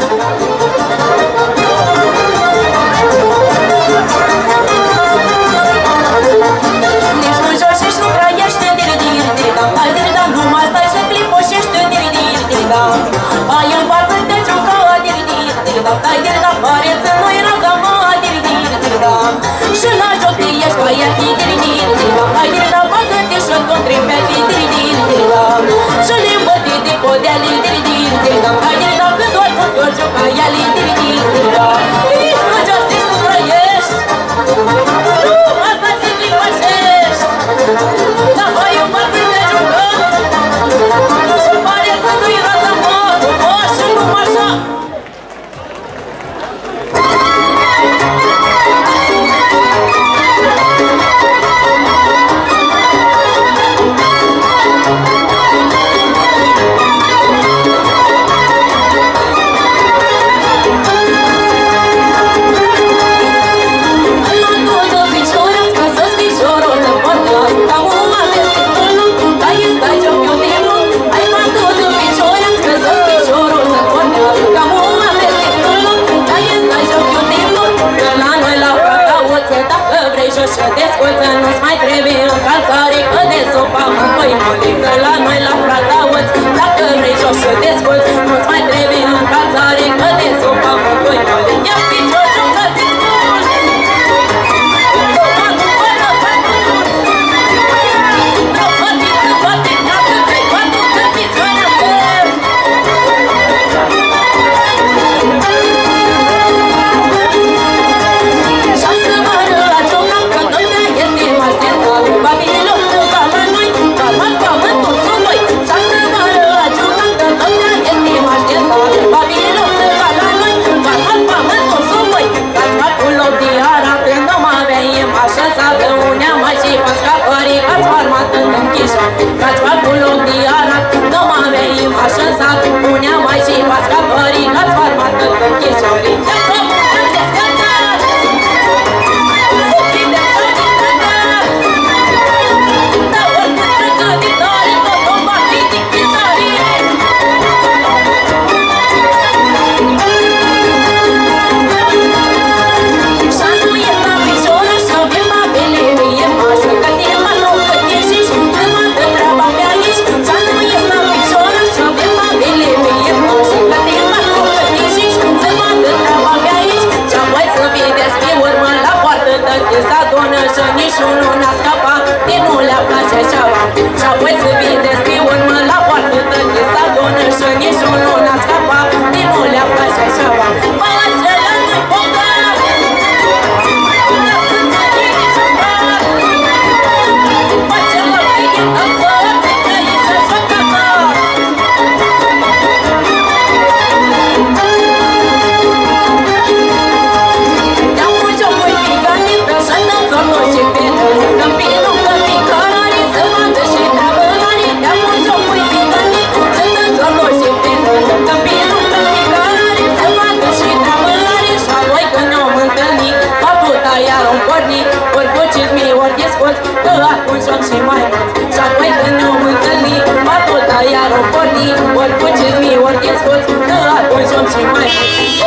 Nici nu joci, nici nu trăiești, diri-diri-diri-da. Dai diri-da, nu mai stai și clipoșești, diri-diri-diri-da. Hai învață-te juca, diri-diri-diri-da. Dai diri-da, pareță, nu era zama, diri-diri-diri-da. Și la joc te ești băiat, diri-diri-diri-da. Dai diri-da, bagă-te și tot tripea, diri-diri-diri-da. Și limbă-te de podeale, diri-diri-diri-da. Dai diri-da, când doar putori juca iale, diri-diri-diri-da. Nici nu joci, nici nu trăiești. Nu, asta se clipoșești. Dar hai învață-te juca. Și pareță, nu era zama, o, și numai așa. Și desculță, nu-ți mai trebuie încalțare, că de sopa mâncoi molică la noi la Fratauț. Dacă vrei jos și desculți, nu-ți mai trebuie încalțare, că de sopa mâncoi molică. Ia picior, jucă-ți desculți! Nu mă nu până făcut! Prăpătiți, bate casă, trei patru, că picioare stăm! Și-astă mără la cioca, că noaptea este mai stensă. Babilor, ca la noi, calmați pământul sub noi. Și-astă mără la cioca, că noaptea este mai stensă. Babilor, ca la noi, calmați pământul sub noi. Că-ți fac un loc de arat, când nu mai veiem așa sată. Unea mai și faci capării, că-ți format în închișor. Că-ți fac un loc de arat, când nu mai veiem așa sată. Unea mai și faci capării, că-ți format în închișor. Se adună și niciunul n-a scapat, de nu le-a place ceaua. Și-apoi să vedeți pe urmă la poartă tăte. Se adună și niciunul n-a scapat, de nu le-a place ceaua. Mă acela nu-i bogat, n-a să ține niciun bar. Mă celă veche în făță, că ești așa cacat. Te-am pus eu cu picani, să-mi dăm și pentru câmpinul, câmpii cărare, să vadă și treabă are. Te-am pus eu cu picani, să-mi dăm și pentru câmpinul, câmpii cărare, să vadă și treabă are. Și apoi când ne-om întâlnit, atâta iar-o porni, ori buciți mii, ori discuți, că atunci om și mai mulți. Și apoi când ne-om întâlnit, atâta iar-o porni, ori buciți mii, ori discuți, că atunci om și mai mulți.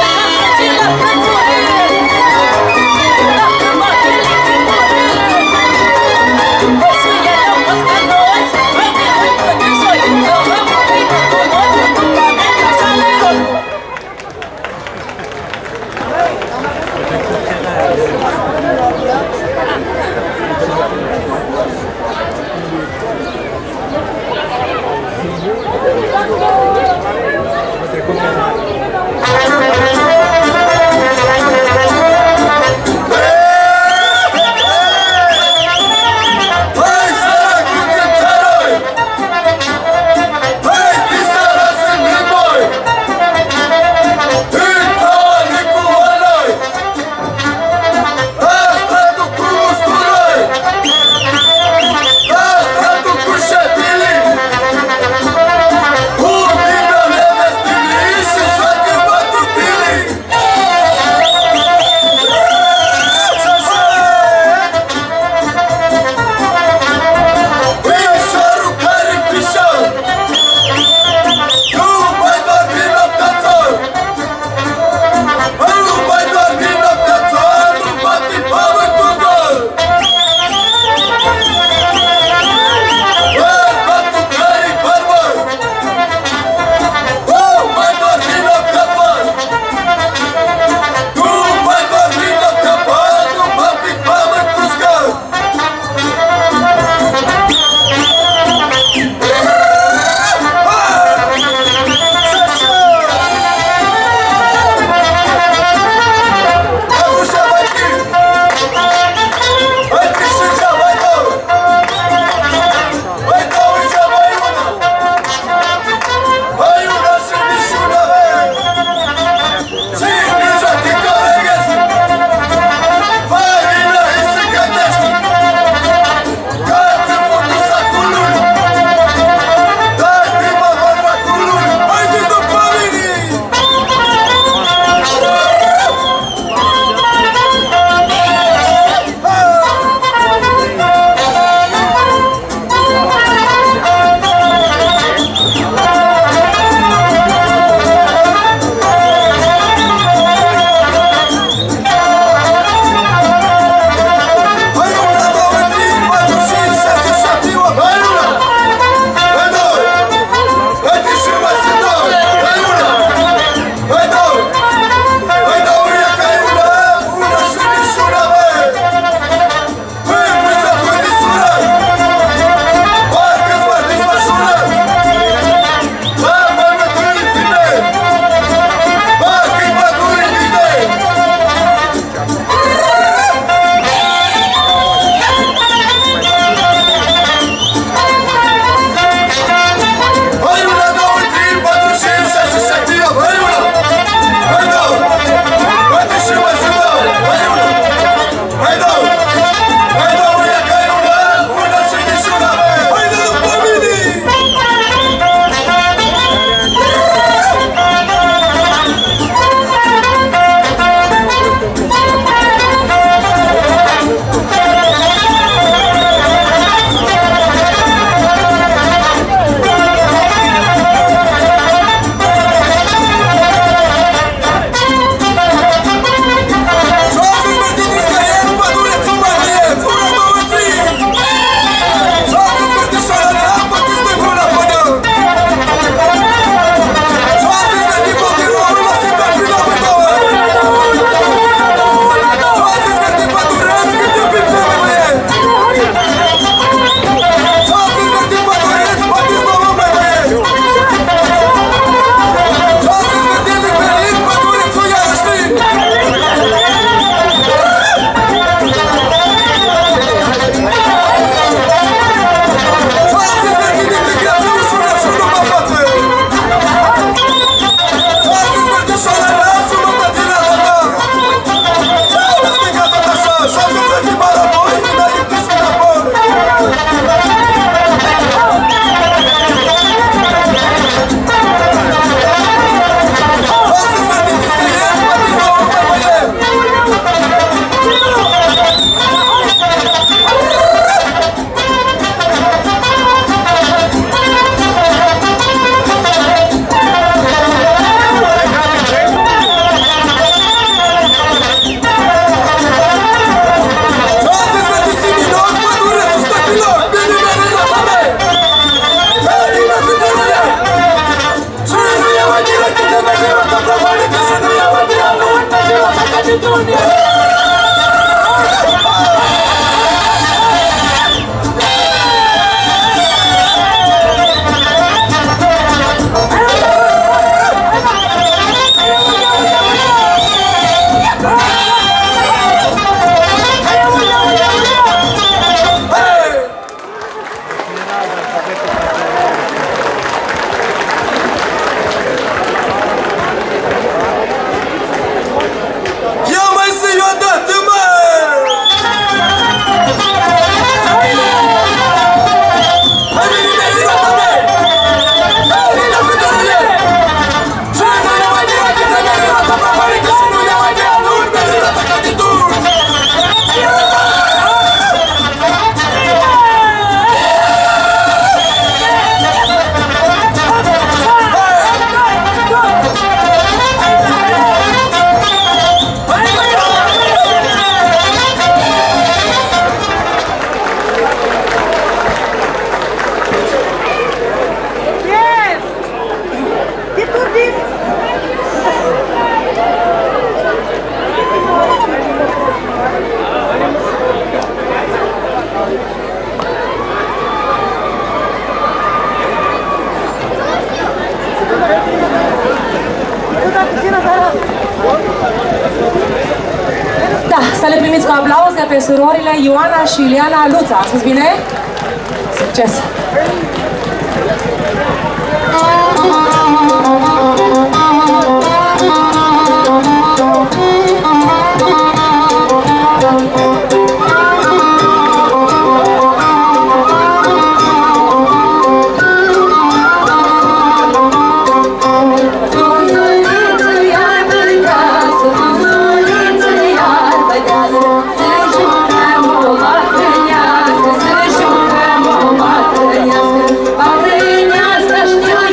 primiți cu aplauze pe surorile Ioana și Iuliana Luța. A spus bine? Succes!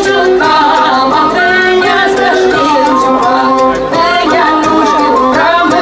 From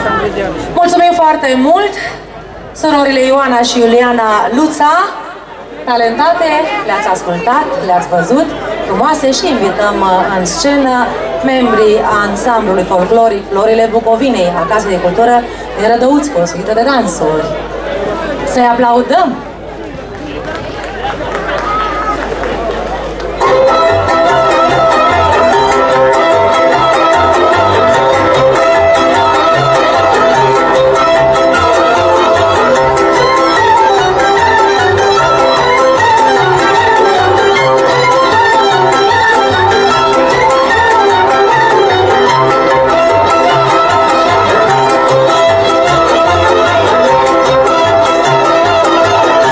Mulțumim foarte mult! Surorile Ioana și Iuliana Luța, talentate, le-ați ascultat, le-ați văzut, frumoase, și invităm în scenă membrii ansamblului folcloric Florile Bucovinei, a Casei de Cultură de Rădăuți, cu o suită de dansuri. Să-i aplaudăm! Thank you.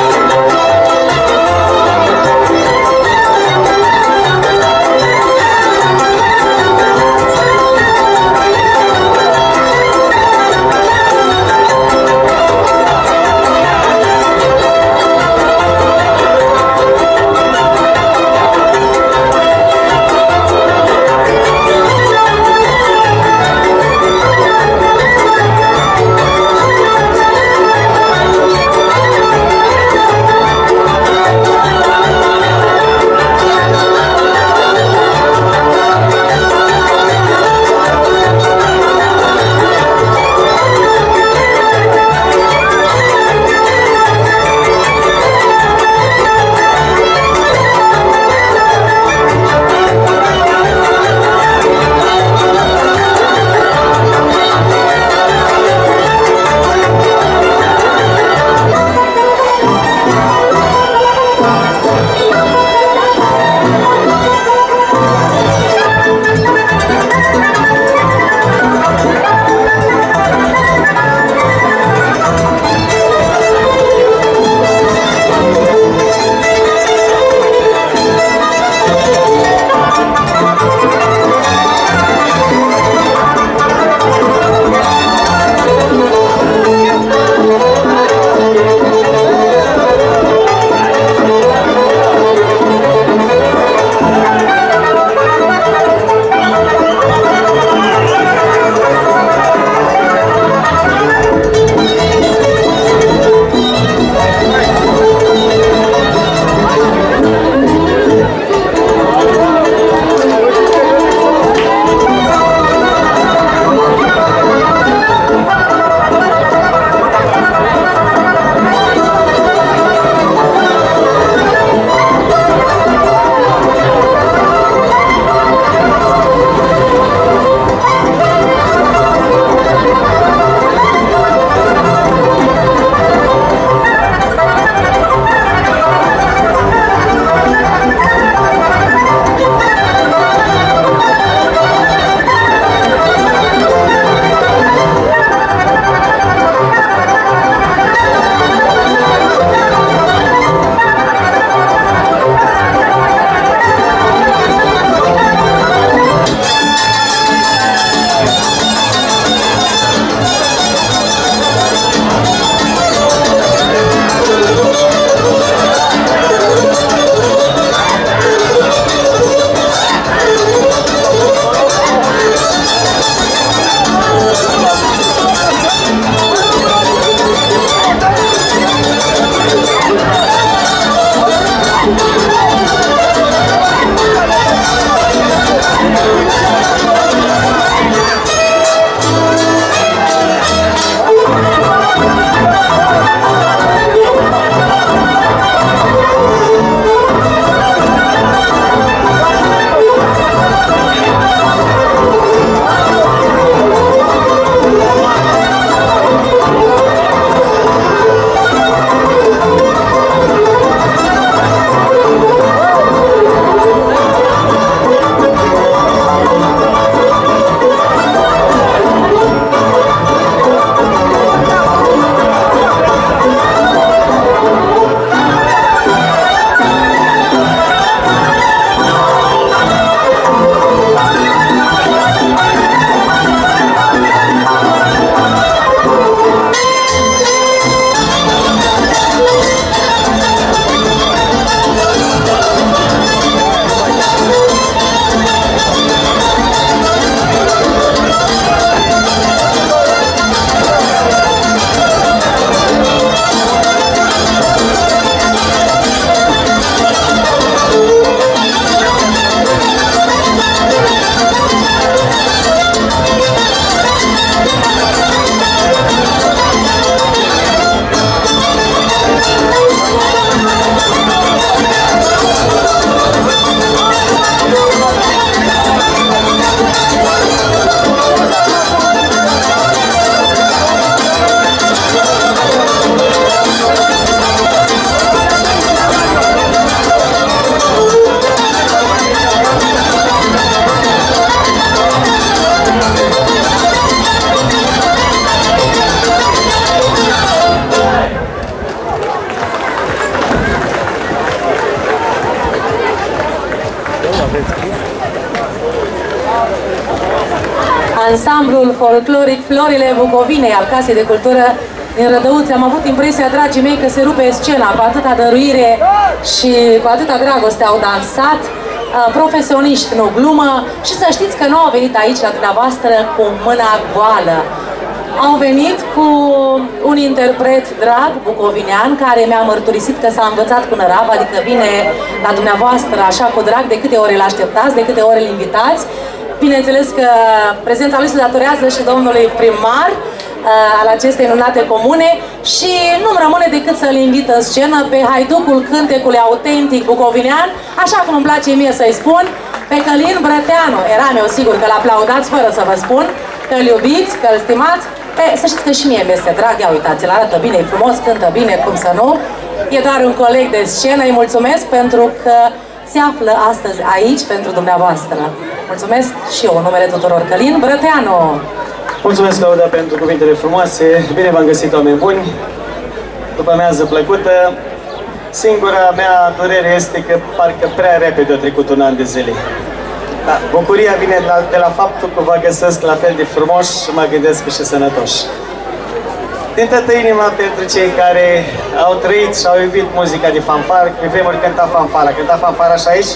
ansamblul folcloric Florile Bucovinei al Casei de Cultură din Rădăuți. Am avut impresia, dragii mei, că se rupe scena cu atâta dăruire și cu atâta dragoste au dansat. Profesioniști, nu glumă, și să știți că nu au venit aici la dumneavoastră cu mâna goală. Au venit cu un interpret drag, bucovinean, care mi-a mărturisit că s-a învățat cu nărav, adică vine la dumneavoastră așa cu drag, de câte ore îl așteptați, de câte ore îl invitați. Bineînțeles că prezența lui se datorează și domnului primar uh, al acestei minunate comune și nu-mi rămâne decât să-l invit în scenă pe haiducul cântecului autentic bucovinean, așa cum îmi place mie să-i spun, pe Călin Brăteanu. Eram eu sigur că l-aplaudați fără să vă spun, că îl iubiți, că îl stimați. E, să știți că și mie mi-este drag, ia uitați, îl arată bine, e frumos, cântă bine, cum să nu. E doar un coleg de scenă, îi mulțumesc pentru că se află astăzi aici pentru dumneavoastră. Mulțumesc și eu în numele tuturor. Călin Brăteanu! Mulțumesc, Claudia, pentru cuvintele frumoase. Bine v-am găsit, oameni buni. După amiază plăcută. Singura mea durere este că parcă prea repede a trecut un an de zile. Da, bucuria vine de la, de la faptul că vă găsesc la fel de frumoși și mă gândesc și sănătoși. Din toată inima pentru cei care au trăit și au iubit muzica de fanfară, pe vremuri cânta fanfara. Cânta fanfara așa aici?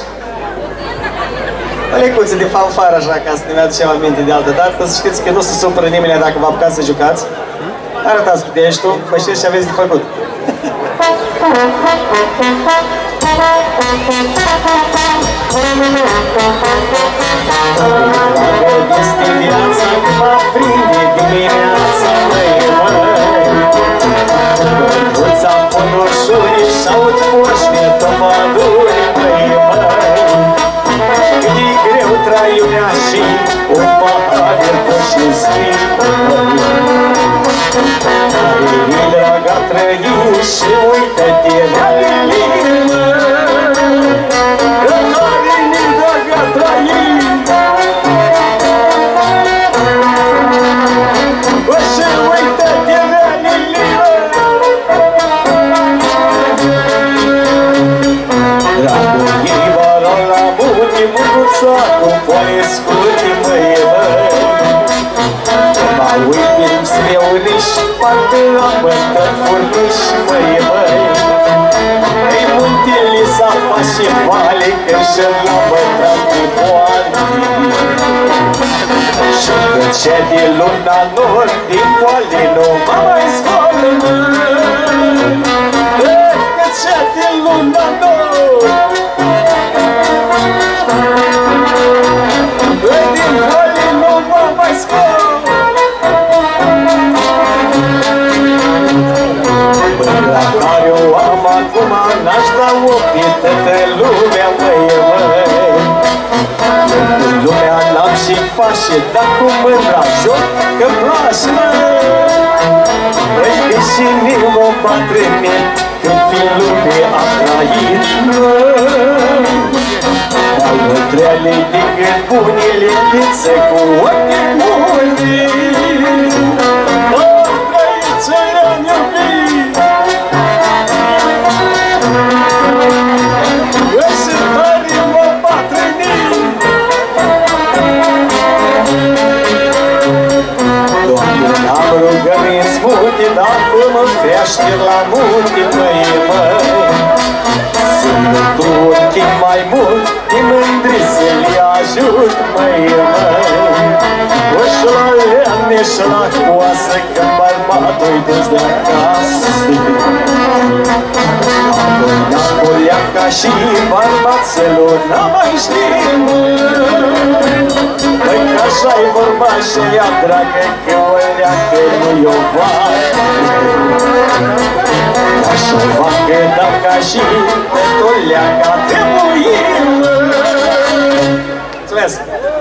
O lecuță de fanfară așa, ca să ne aducem aminte de altă dată. Să știți că nu se supără nimeni dacă vă apucați să jucați. Arătați cât ești tu, vă știți ce aveți de făcut. Este viața cum aprinde dimineața, măi, măi. Cărduța-n ponoșuri și-aud poșne topăduri, măi, măi. Cât e greu traiunea și un pahar de poșni schimbă, măi. Care-i draga trăi și uită-te la lilimă. Care-i draga trăi și uită-te la lilimă. Dragul ei vara la buni, mânuța cu foaie scurte, măi, măi. Mă uit din smeuriși, parcă am bătăt furniși, măi, măi. Ei muntele s-apa și vale, că și-l la bătăt cu poale. Și cât ce de luna nord, din poale nu mă mai scoală, măi. Cât ce de luna nord, din poale nu mă mai scoală. La care o am acum, n-aș da o pe toată lumea, măi, măi. În lumea n-am și fașe, dar cu mândra joc că place, măi. Măi, că și nimeni o bătrâne, când prin lume am trăit, măi. Dar mândrele din gând bunele, viță cu ochi buni. Am trăit ce am iubit. Am rugăminți multe, dar mă crește la multe, măi, măi. Sunt tu un timp mai mult, din mândri să le ajut, măi, măi. Și la lemne și la coasă, când bărbatul-i dus de acasă. Apoi n-a ca și bărbat să luna mai știi, măi. Păi că așa-i vorba și ea, dragă, că o leacă nu-i o vacă. Așa-i vacă, dar ca și pe-t-o leacă a trebuit, măi. Mulțumesc!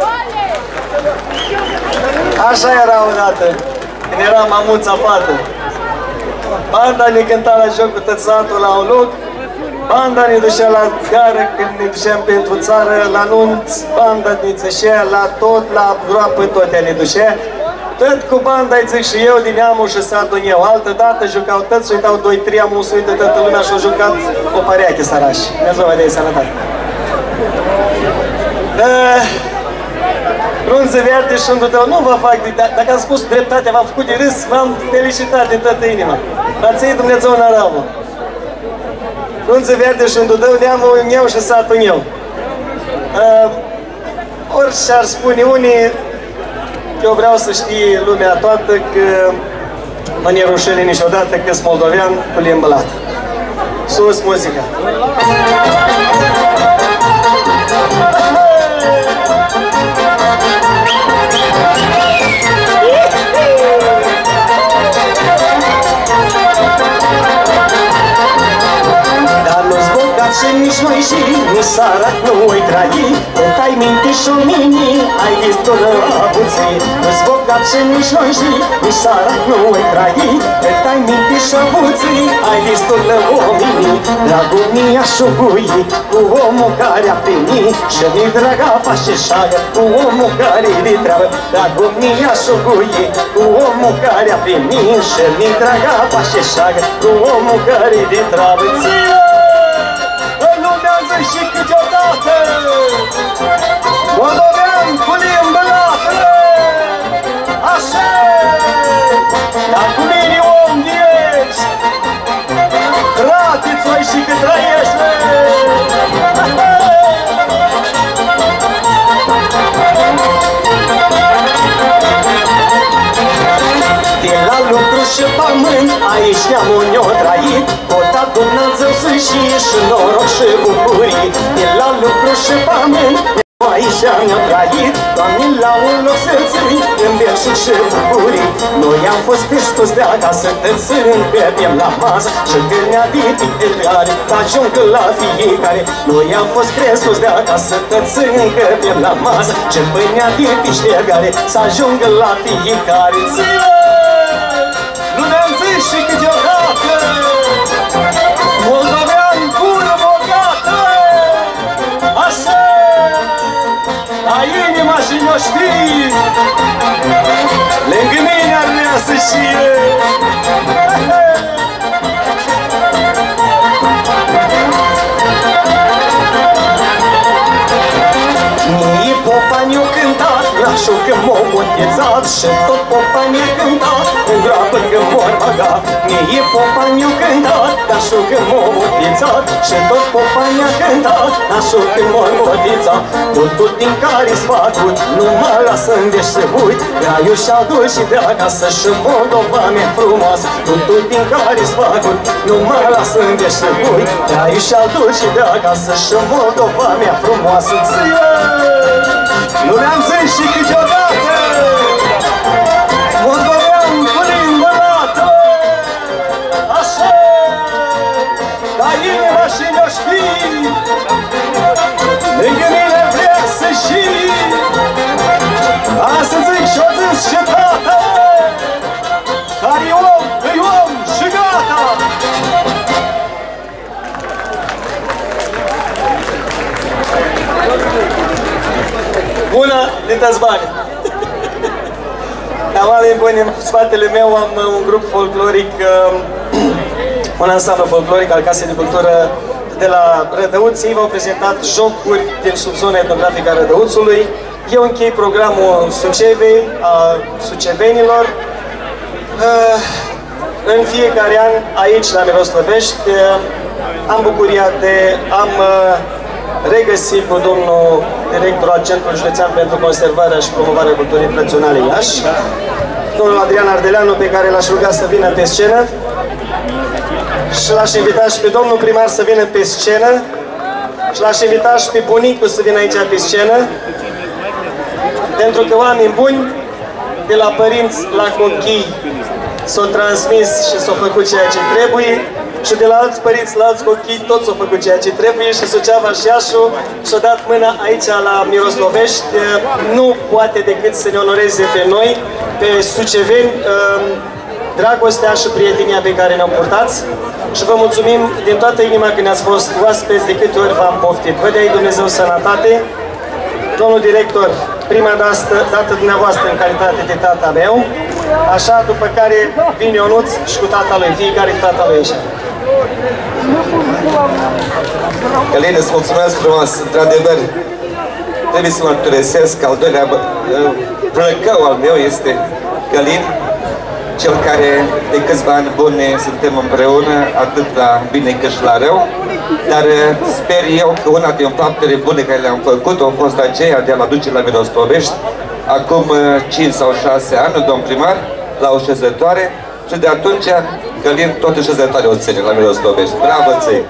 Așa era odată, când era mamuța fată. Banda ne cânta la joc cu tot satul la un loc. Banda ne ducea la gară când ne duceam pentru țară, la nunț. Banda ne ducea la tot, la groapă, tot ea ne ducea. Tot cu banda, îi zic și eu, din neamul și satul eu. Altă dată jucau toți, și uitau doi trei amu, se uită toată lumea și-au jucat o pareache sărași. Dumnezeu vă dea sănătate. Uh, Frunze verde și un dudău, nu vă fac, dacă am spus dreptate, v-am făcut de râs, v-am felicitat din toată inima. Ați iei Dumnezeu în aravă. Frunze verde și un dudău, neamul meu și satul meu. Uh, orice ar spune unii, eu vreau să știe lumea toată că mă ne rușine niciodată că sunt moldovean cu limbă lată. Sus muzica! Și nici noi și nici sărac nu voi trăi, cât ai minte și o mini, ai destul avuții. Nu-ți bogat și nici noi și nici sărac nu voi trăi, cât ai minte și avuții, ai destul omini. Dragul mi-a șuguit cu omul care a primit și mi draga face șagă cu omul care de treabă. Dragul mi-a șuguit cu omul care a primit și mi draga face șagă cu omul care de treabă. Și câteodată moldovean cu limbă lată, așa, dar cu mine om de ești, frate-ți-oi și că trăiești. De la lucru și pământ, aici neamul ne-o trăit, cotat Dumnezeu să și și noroc și bucurii. De la lucru și pământ, aici ne-o trăit, Doamne, la un loc să-ți ții, în belșug și bucurii. Noi am fost Hristos de acasă, să încăpem la masă, și cârnea de pictare, să ajungă la fiecare. Noi am fost Hristos de acasă, să încăpem la masă, și pâinea de piștegare, să ajungă la fiecare. Lumea zis și câteodată, moldovean bună bogată, așa, la inima și ne-o știi, lângă mine ar vrea să știe. Mie popa ne-o cântat, nașul că m-o botezat, și tot popa ne-a cântat, în groapă că m-or băgat. Mie popa ne-o cântat, nașul că m-o botezat, și tot popa ne-a cântat, nașul că m-or botezat. Totul din care-s făcut, nu mă lasă în vești să uit, graiul și-a dus și de acasă și Moldova mea frumoasă. Totul din care-s făcut, nu mă lasă în vești să uit, graiul și-a dus și de acasă și Moldova mea frumoasă. Nu le-am zis și câteodată, moldovean cu limbă lată, așa, ca inima și ne-o știi, lângă mine vrea să știi. Asta zic și-o zis și tata, care-i om, îi om și gata. Bună de toți bani! Dar oameni buni, în spatele meu am un grup folcloric, un ansamblu folcloric al Casei de Cultură de la Rădăuț. Ei v-au prezentat jocuri din subzona etnografică a Rădăuțului. Eu închei programul Sucevei, a sucevenilor. În fiecare an, aici la Miroslăvești, am bucuria de am regăsit cu domnul director al Centrului Județean pentru Conservarea și Promovarea Culturii Tradiționale Iași, domnul Adrian Ardeleanu, pe care l-aș ruga să vină pe scenă, și l-aș invita și pe domnul primar să vină pe scenă, și l-aș invita și pe bunicul să vină aici pe scenă, pentru că oameni buni, de la părinți la copii, s-au transmis și s-au făcut ceea ce trebuie, și de la alți părinți, la alți copii, toți au făcut ceea ce trebuie, și Suceava și Iașu și-au dat mâna aici la Miroslovești. Nu poate decât să ne onoreze pe noi, pe suceveni, dragostea și prietenia pe care ne-au purtat, și vă mulțumim din toată inima că ne-ați fost oaspeți de câte ori v-am poftit. Vă dea Dumnezeu sănătate. Domnul director, prima dată dumneavoastră în calitate de tata meu, așa, după care vine Ionuț și cu tata lui, fiecare cu tata lui aici. Căline, îți mulțumesc frumos, într-adevăr. trebuie să mărturisesc că al doilea plăcău al meu este Călin, cel care de câțiva ani buni suntem împreună, atât la bine cât și la rău, dar sper eu că una din faptele bune care le-am făcut a fost aceea de a-l aduce la Mirostovești, acum cinci sau șase ani, domn primar, la o șezătoare, și de atunci Călin tot în șezătoare o ține la Mirostovești. Bravo ție!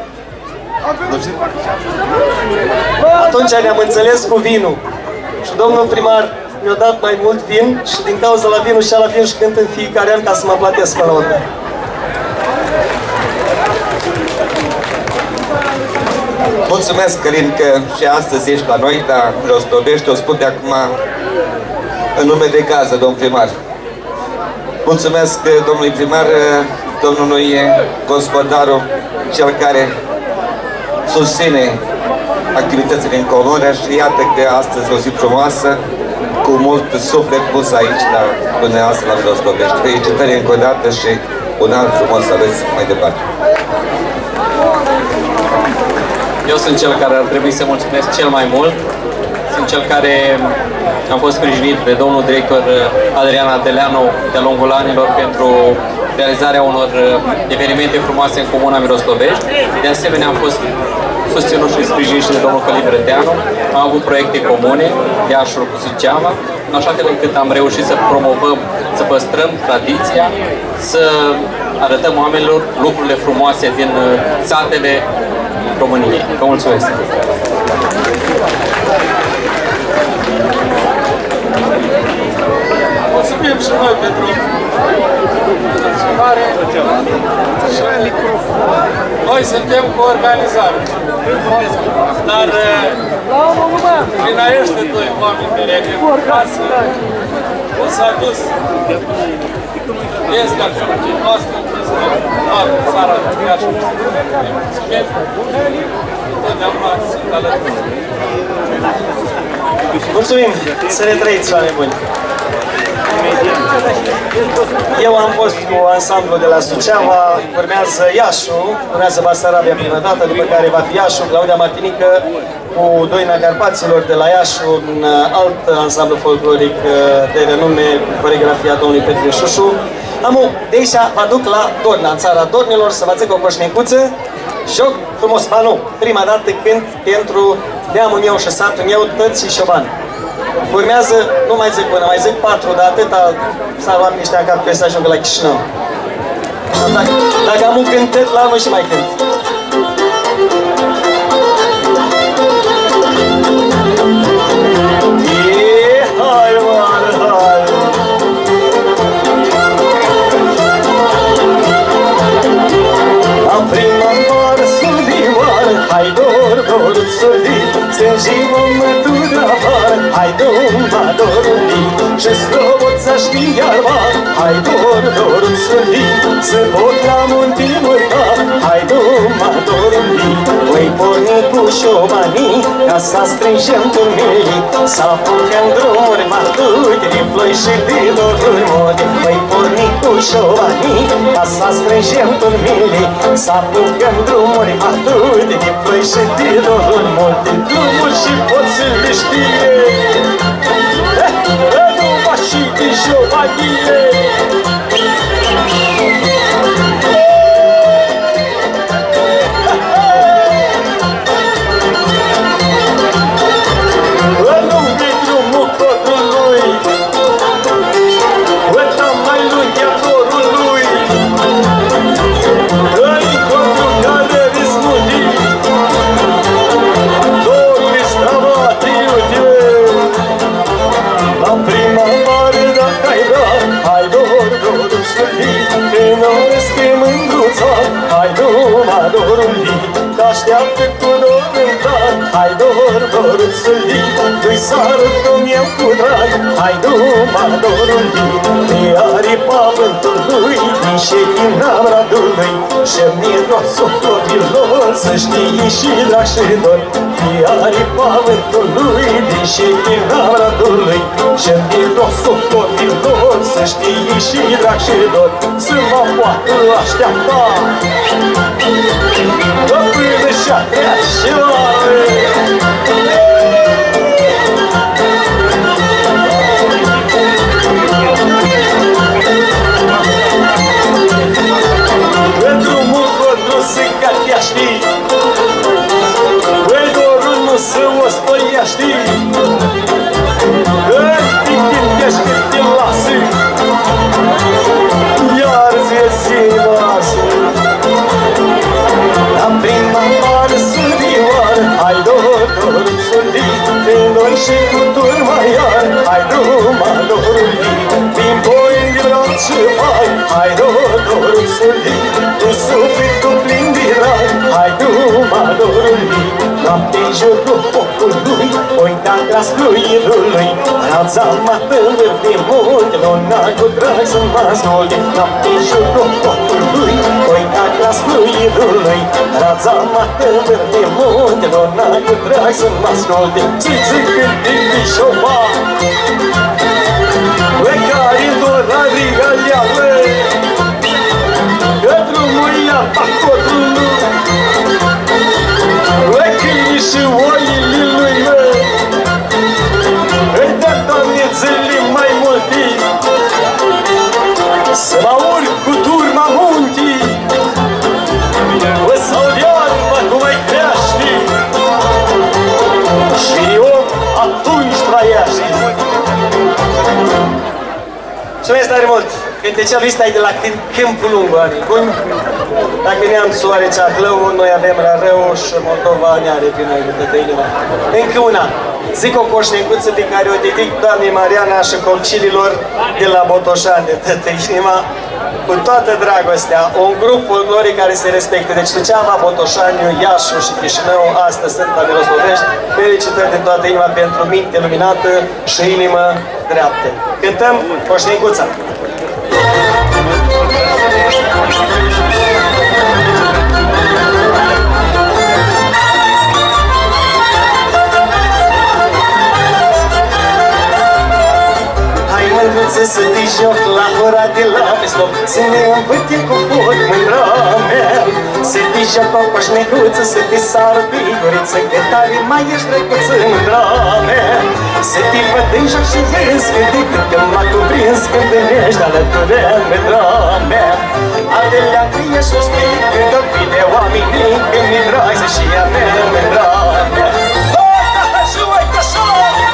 Atunci ne-am înțeles cu vinul și domnul primar mi-a dat mai mult vin și din cauza la vinul și la vin și cânt în fiecare an ca să mă plătesc până la urmă. Mulțumesc, Călin, că și astăzi ești la noi, dar Mirostovești, o spun de acum în nume de gază, domn primar. Mulțumesc domnului primar, domnului gospodaru, cel care susține activitățile în comună și iată că astăzi o zi frumoasă, cu mult suflet pus aici la dumneavoastră la Mirostovești. Felicitări încă o dată și un an frumos să aveți mai departe. Eu sunt cel care ar trebui să mulțumesc cel mai mult. Sunt cel care am fost sprijinit de domnul director Adrian Adeleanu de-a lungul anilor pentru realizarea unor evenimente frumoase în Comuna Mirostovești. De asemenea, am fost susținut și sprijinit și de domnul Călin Brăteanu. Am avut proiecte comune, Iașul cu Suceava, în așa fel încât am reușit să promovăm, să păstrăm tradiția, să arătăm oamenilor lucrurile frumoase din satele României. Vă mulțumesc! Mulțumim și noi pentru participare. Noi suntem cu organizare, dar prin acești doi oameni de regre frumoasă, nu s-a dus. Este activitatea noastră, este toată țara de Iași. Mulțumim! Întotdeauna sunt alături. Mulțumim! Să ne trăiți, oameni buni! Eu am fost cu ansamblu de la Suceava, urmează Iașul, urmează Basarabia prima dată, după care va fi Iașul, Claudia Martinică, cu Doina Carpaților de la Iașul, un alt ansamblu folcloric de renume, cu coreografia domnului Petre Șușu. Amu, de aici vă duc la Dorna, în țara Dornilor, să vă țec o coșnicuță, joc frumos, ba nu, prima dată cânt pentru neamul meu și satul meu, Tăți și Șoban. Urmează, nu mai zic până, mai zic patru, dar atâta s-ar lua niște cap că să ajungă la Chișinău. Dacă, dacă am un cântet, la anul și mai cânt. E, hai, mare, hai! La primăvară, sălimoară, hai dor, dor, sălit, strângim-o mătura afară, hai dor-mă, dor-mi, și sloboța știi iarba, hai dor, dor, sălit, să pot la muntii urca, hai dor-mă, dor-mi, voi porni cu șomanii, ca să strângem turmii, să apucăm drumuri maturi, din ploi și din doruri mori, voi porni cu șomanii, ca să strângem turmii, să apucăm drumuri maturi, din ploi și din doruri multe drumuri și poți să le știe. Răduma și din șovanie. Lungă drumul codrului, ăsta mai lung e dorului, îi codrul care rismudi, dorul stăvat iute. La primăvară dacă ai vrea, hai dor, dorul sfârlit, că noi suntem mândruțat, hai dor-mă, dorul-i, că așteaptă cu dor în prat, hai dor, dorul sfârlit, că-i sarut cum eu cu drag, hai dor-mă, dorul-i, pe aripa vântului, din șechina bradului, și-mi mirosul florilor, să știi și drag și dor, pe aripa vântului, din șechina bradului, și-mi mirosul florilor, să știi și drag și dor, să mă poată aștepta, că până și-a treașoare. și cu turma iar. Hai Roma dorului, din boi din roce mai. Hai Rodoruțului, cu sufletul plin de rai. Hai Roma dorului, noapte-n jurul focului, uita gras fluirului. Rața mată în vârf de munte, luna cu drag să mă asculte. Noapte-n jurul focului, uita gras fluirului. Rața mată în vârf de munte, luna cu drag să mă asculte. Ți-ți cântând de șoba, băi care-i doar la rigaleală, că drumul ia pacotul, băi câinii și oile lui, îi dea doamnețele mai multe, să mă urc cu turma muntii, o să-l iarmă cum ai creaște, și om atunci trăiește. Mulțumesc tare mult! Cântecea lui stai de la Câmpul Lungu, ani buni. Dacă ne-am soare Ceahlău, noi avem la rău și Moldova ne are prin noi de tătă inima. Încă una, zic o coșnecuță pe care o dedic doamnei Mariana și concililor de la Botoșani de tătă inima, cu toată dragostea, un grup folcloric care se respectă. Deci Suceava, Botoșaniu, Iașu și Chișinău, astăzi sunt la Miroslovești. Felicitări din toată inima pentru minte luminată și inimă dreaptă. Cântăm coșnecuța! Mândruță să te joc la ora de la Veslop, să ne învârtim cu foc mândra mea. Să te joc o coșnecuță, să te sară pe guriță, că tare mai ești drăguță mândra mea. Să te văd în joc și vezi când de cât că m-a cuprins când înești alături mândra mea. Adelea crie și-o spui când o vine oamenii, când mi dragă și a mea mândra mea. Și uite așa!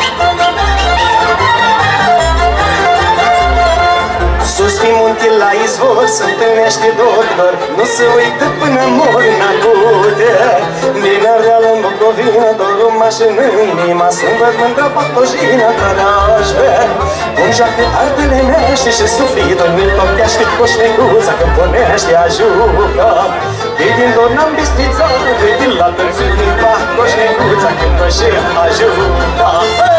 Sus pe munte la izvor se întâlnește dor, dor, nu se uită până mor n-acude. Din Ardeal în Bucovina, doar o mașină în inima, să-mi văd mândra patojina care aș vrea. Cum joacă artele mește și sufletul mi-l toptește coșnecuța când pornește a juca. Ei din dor n-am bistrița, ei din la tățul din pac, coșnecuța când și a juca.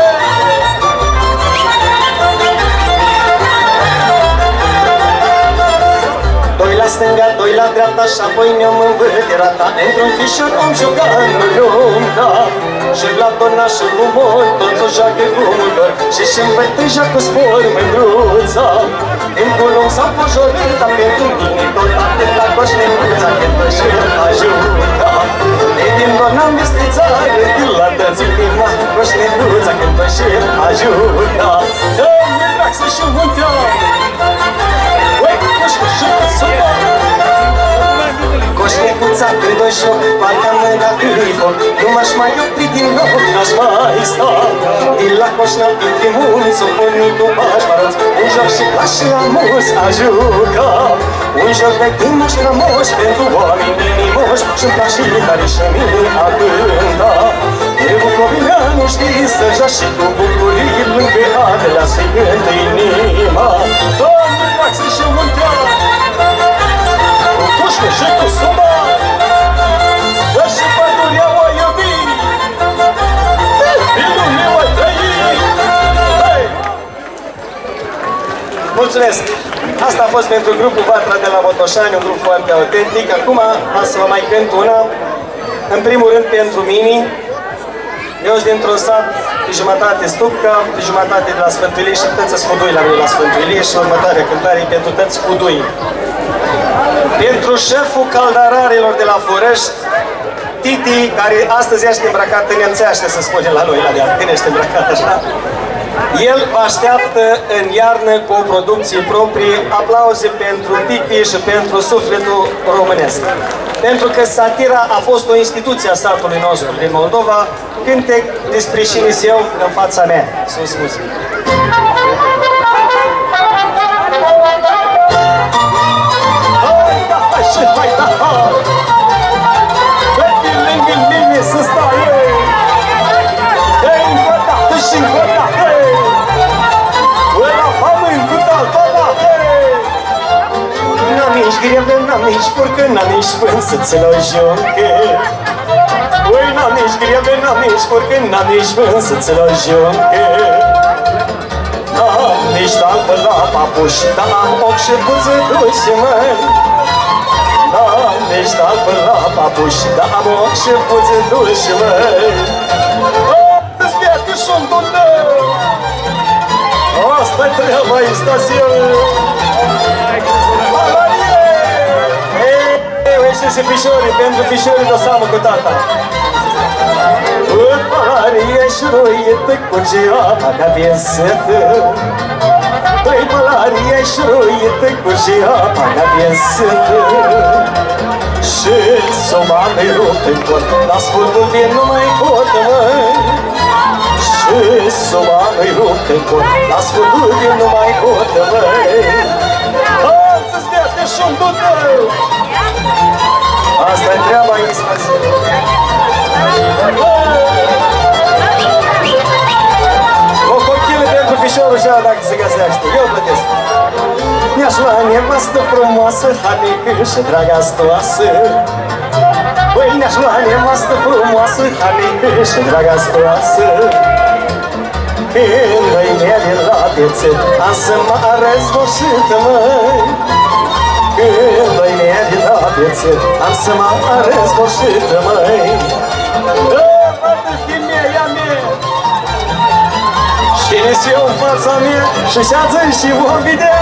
Doi la stânga, doi la dreapta și apoi mi-am învârterat. Într-un fișor am jucat în lungă și la dona și rumor toți o joacă cu mândor și și-mi vătâja cu spor mândruța. Timpul lung s-a pojorit, dar pentru mine tot atât la coșnecuța când și ajuta. Ei din dor n-am bistrițat, din la tății din ma coșnecuța când și ajuta. Dă-mi drag să-și muntea, coșnecuța când o joc, parcă mâna câi foc. Nu m-aș mai opri din loc, n-aș mai sta. Din la coșnă dintre munți, o porni cu pași mărunți. Un joc și clas și amus a juca. Un joc de timp strămoși pentru oameni inimoși și-mi place tare și mie a cânta. E bucovineanu știi să joci și cu bucurii lângă adelea să-i cântă inima. Doamne, drag să-și muntea, pușcă și cu suma, că și pădurea o iubi, din lume o trăi. Hey! Mulțumesc! Asta a fost pentru grupul Vatra de la Botoșani, un grup foarte autentic. Acum o să vă mai cânt una, în primul rând pentru Mini. Eu sunt dintr-un sat de jumătate Stupca, de jumătate de la Sfântul Ilie și tăți Sfudui la mine la Sfântul Ilie și următoarea cântare pentru tăți Sfudui. Pentru șeful caldararilor de la Furești, Titi, care astăzi ești îmbrăcat în nemțeaște, să spunem la noi, la deal, tine ești îmbrăcat așa. El vă așteaptă în iarnă cu o producție proprie. Aplauze pentru Titi și pentru sufletul românesc. Pentru că satira a fost o instituție a statului nostru din Moldova, cântec despre cine eu în fața mea. Sus muzică. Hai, da, hai și hai, da, hai! Pe lângă mine să stai, ei! Ei, încă o dată nici greve, n-am nici furcă, n-am nici până să-ți la joncă. Ui, n-am nici greve, n-am nici furcă, n-am nici până să-ți la joncă. N-am nici talpă la papuși, dar am ochi și buță duși, măi. N-am nici talpă la papuși, dar am ochi și buță duși, măi. Îți viacă șuntul tău! Asta-i treaba, Istasie! Malarie! Ei, ieșește fișorii, pentru fișorii o seamă cu tata. În malarie șuruită cu geapa ca piesătă. Păi malarie șuruită cu geapa ca piesătă. Și somană-i rupt în cot, la scurtul vin nu mai pot, măi. Și somană-i rupt în cot, la scurtul vin nu mai pot, măi. Să-ți dea de șuntul tău! Asta-i treaba, Istasie. O cochilă pentru fișorul și dacă se găsește, eu plătesc. Mi-aș lua nevastă frumoasă, hanică și dragastoasă. Băi, mi-aș lua nevastă frumoasă, hanică și dragastoasă. Când-i mele la pețet, am să mă războșită, măi. Când-i mele la pețet, am să mă războșită, măi. Dă-mă-te femeia mea, și-ne-se în fața mea și șeață și vom vedea.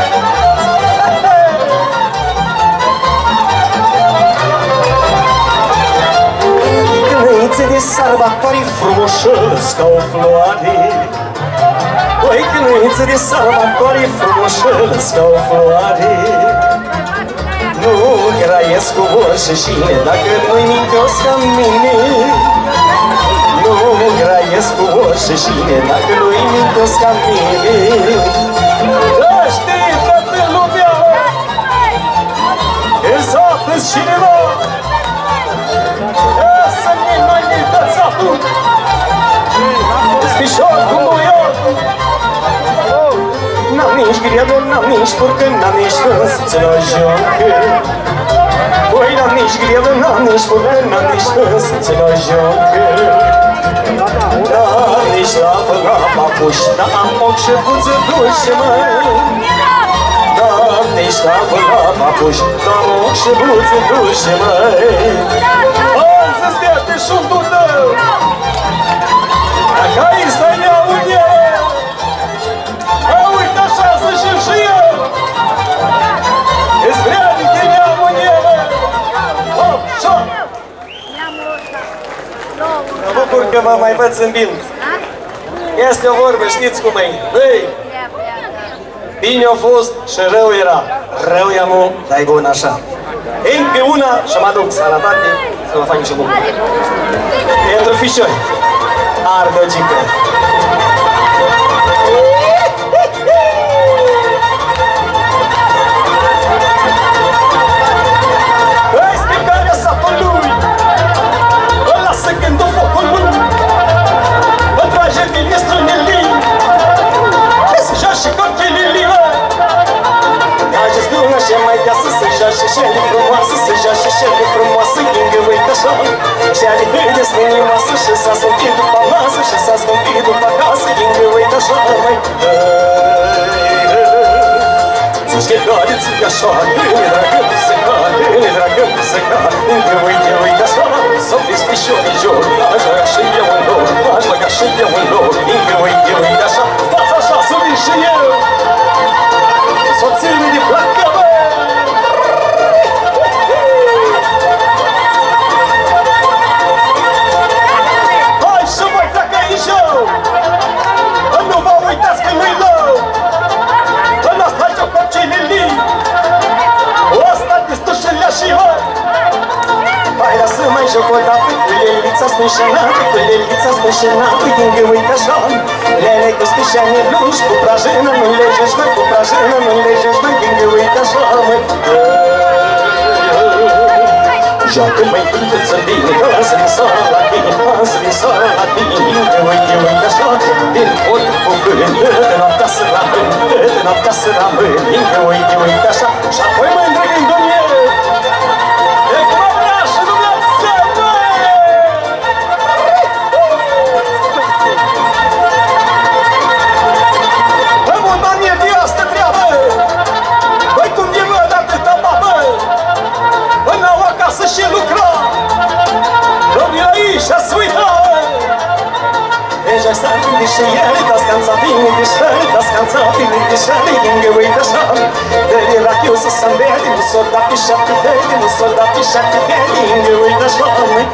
Câinăițe de sărbătoare frumoșăs ca o floare. Băi, câinăițe de sărbătoare frumoșăs ca o floare. Nu graiesc cu orșășine dacă nu-i minteos ca mine. Nu graiesc cu orșășine dacă nu-i minteos ca mine. Da, știi, toată lumea, exact-ți cineva. Să-mi mai mintați atul. Spișor cu muior. N-am nici griadă, n-am nici furcă, n-am nici fân să-ți la joncă. Băi, n-am nici griadă, n-am nici furcă, n-am nici fân să-ți la joncă. N-am nici lapă la papuși, dar am ochi și buță duși, măi. N-am nici lapă la papuși, dar am ochi și buță duși, măi. Am să-ți dea de șuntul tău. Dacă ai stai mea unie, a uite așa să știu și eu. Îți vrea de mea unie, hop, șop. Mă bucur că vă mai văd zâmbind. Este o vorbă, știți cum e? Băi, bine a fost și rău era. Rău i-amu, dar-i bun așa. Încă una și mă duc, sănătate, să vă fac niște bun. Pentru fișori, arde o gică. Băi, spicarea satului, o lasă gândul focului, o trage din estrunelii, să joace copilii, mă. Azi-ți lună și mai deasă, să joace șele frumoasă, să joace șele frumoasă, ghingă uite așa. Și ale hâde sminimoasă și s-a scumpit după masă și s-a scumpit după casă, ghingă uite așa, măi. Zici că care ți-i așa, hâne dragă, să ca, hâne dragă, să ca, ghingă uite, uite așa. S-o fiți fișorii jor, aș băga și eu în lor, aș băga și eu în lor, ghingă uite, uite așa. Stați așa, să vin și eu. Soțile de placă, bă! Hai și voi pleacă aici eu! Nu vă uitați că nu-i lău! În asta joc cu cinelii! Ăsta distușelea și voi! Hai lasă mai joc o dată, cu lelița spânșenată, cu lelița spânșenată, ghingă uite așa. Lele cu spișani bluși, cu prajină nu le joci, măi, cu prajină nu le joci, măi, ghingă uite așa, măi. Joacă măi cântăță bine, să-mi sara la tine, să-mi sara la tine, ghingă uite, uite așa. Vin pot cu cânt, dă-te noaptea să la mânt, dă-te noaptea să la mânt, ghingă uite, uite așa. Și apoi mă îndrăgă Indishani, das ganze Abi Indishani, Inge Windashani. Der Irak Yusuf Sambedi, Musoldati Shakti Fedi, Musoldati Shakti Fedi, Inge Windashani.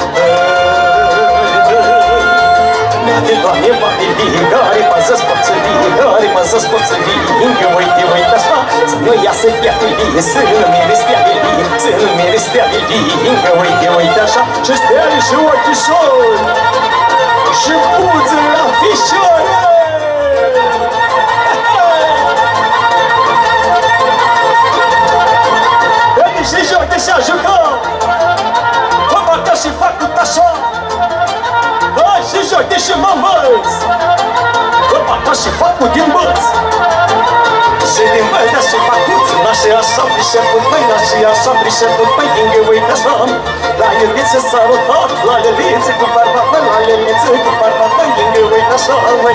Nade doamne, familii, gari, pază sporțării, gari, pază sporțării, Inge uite, uite așa, să nu iasă piatului, să nu mere steavilii, să nu mere steavilii, Inge uite, uite așa, și steali și ochișori, și buze la fișori. Dă-mi și joc de și-a jucat, vă parcă și fac tot așa. Hai și joc de și mă învăț, vă parcă și fac cu din băț. Și din băț de și fac cuț, na și așa prișeput, măi, na și așa prișeput, măi, Inge uite așa. La iubițe s-a rotat, la lelițe cu barbat, măi, la lelițe cu barbat, măi, Inge uite așa, măi.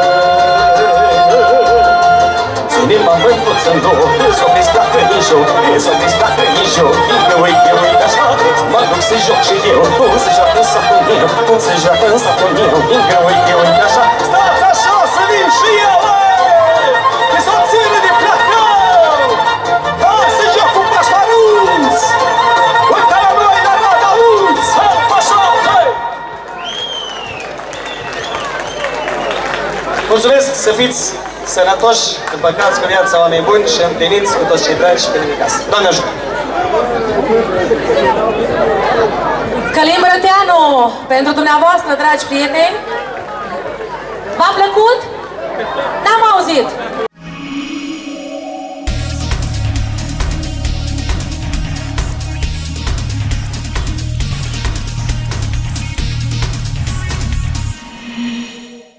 Ține-mă măi toți în două, s-o distracă în joc, s-o distracă în joc, Inge uite, uite așa. Mă duc să joc și eu, cum să joacă în satul meu, cum să joacă în satul meu, Inge uite, uite așa. Stați așa să vin și eu, că s-o țină de flacău. Hai să joc cu pașparuț, uite la noi la Radauț, hai așa, hai. Mulțumesc, să fiți sănătoși, împăcați cu viața, oameni buni și împliniți cu toți cei dragi și pe acasă. Doamne ajută! Călim Răteanu, pentru dumneavoastră, dragi prieteni, v-a plăcut?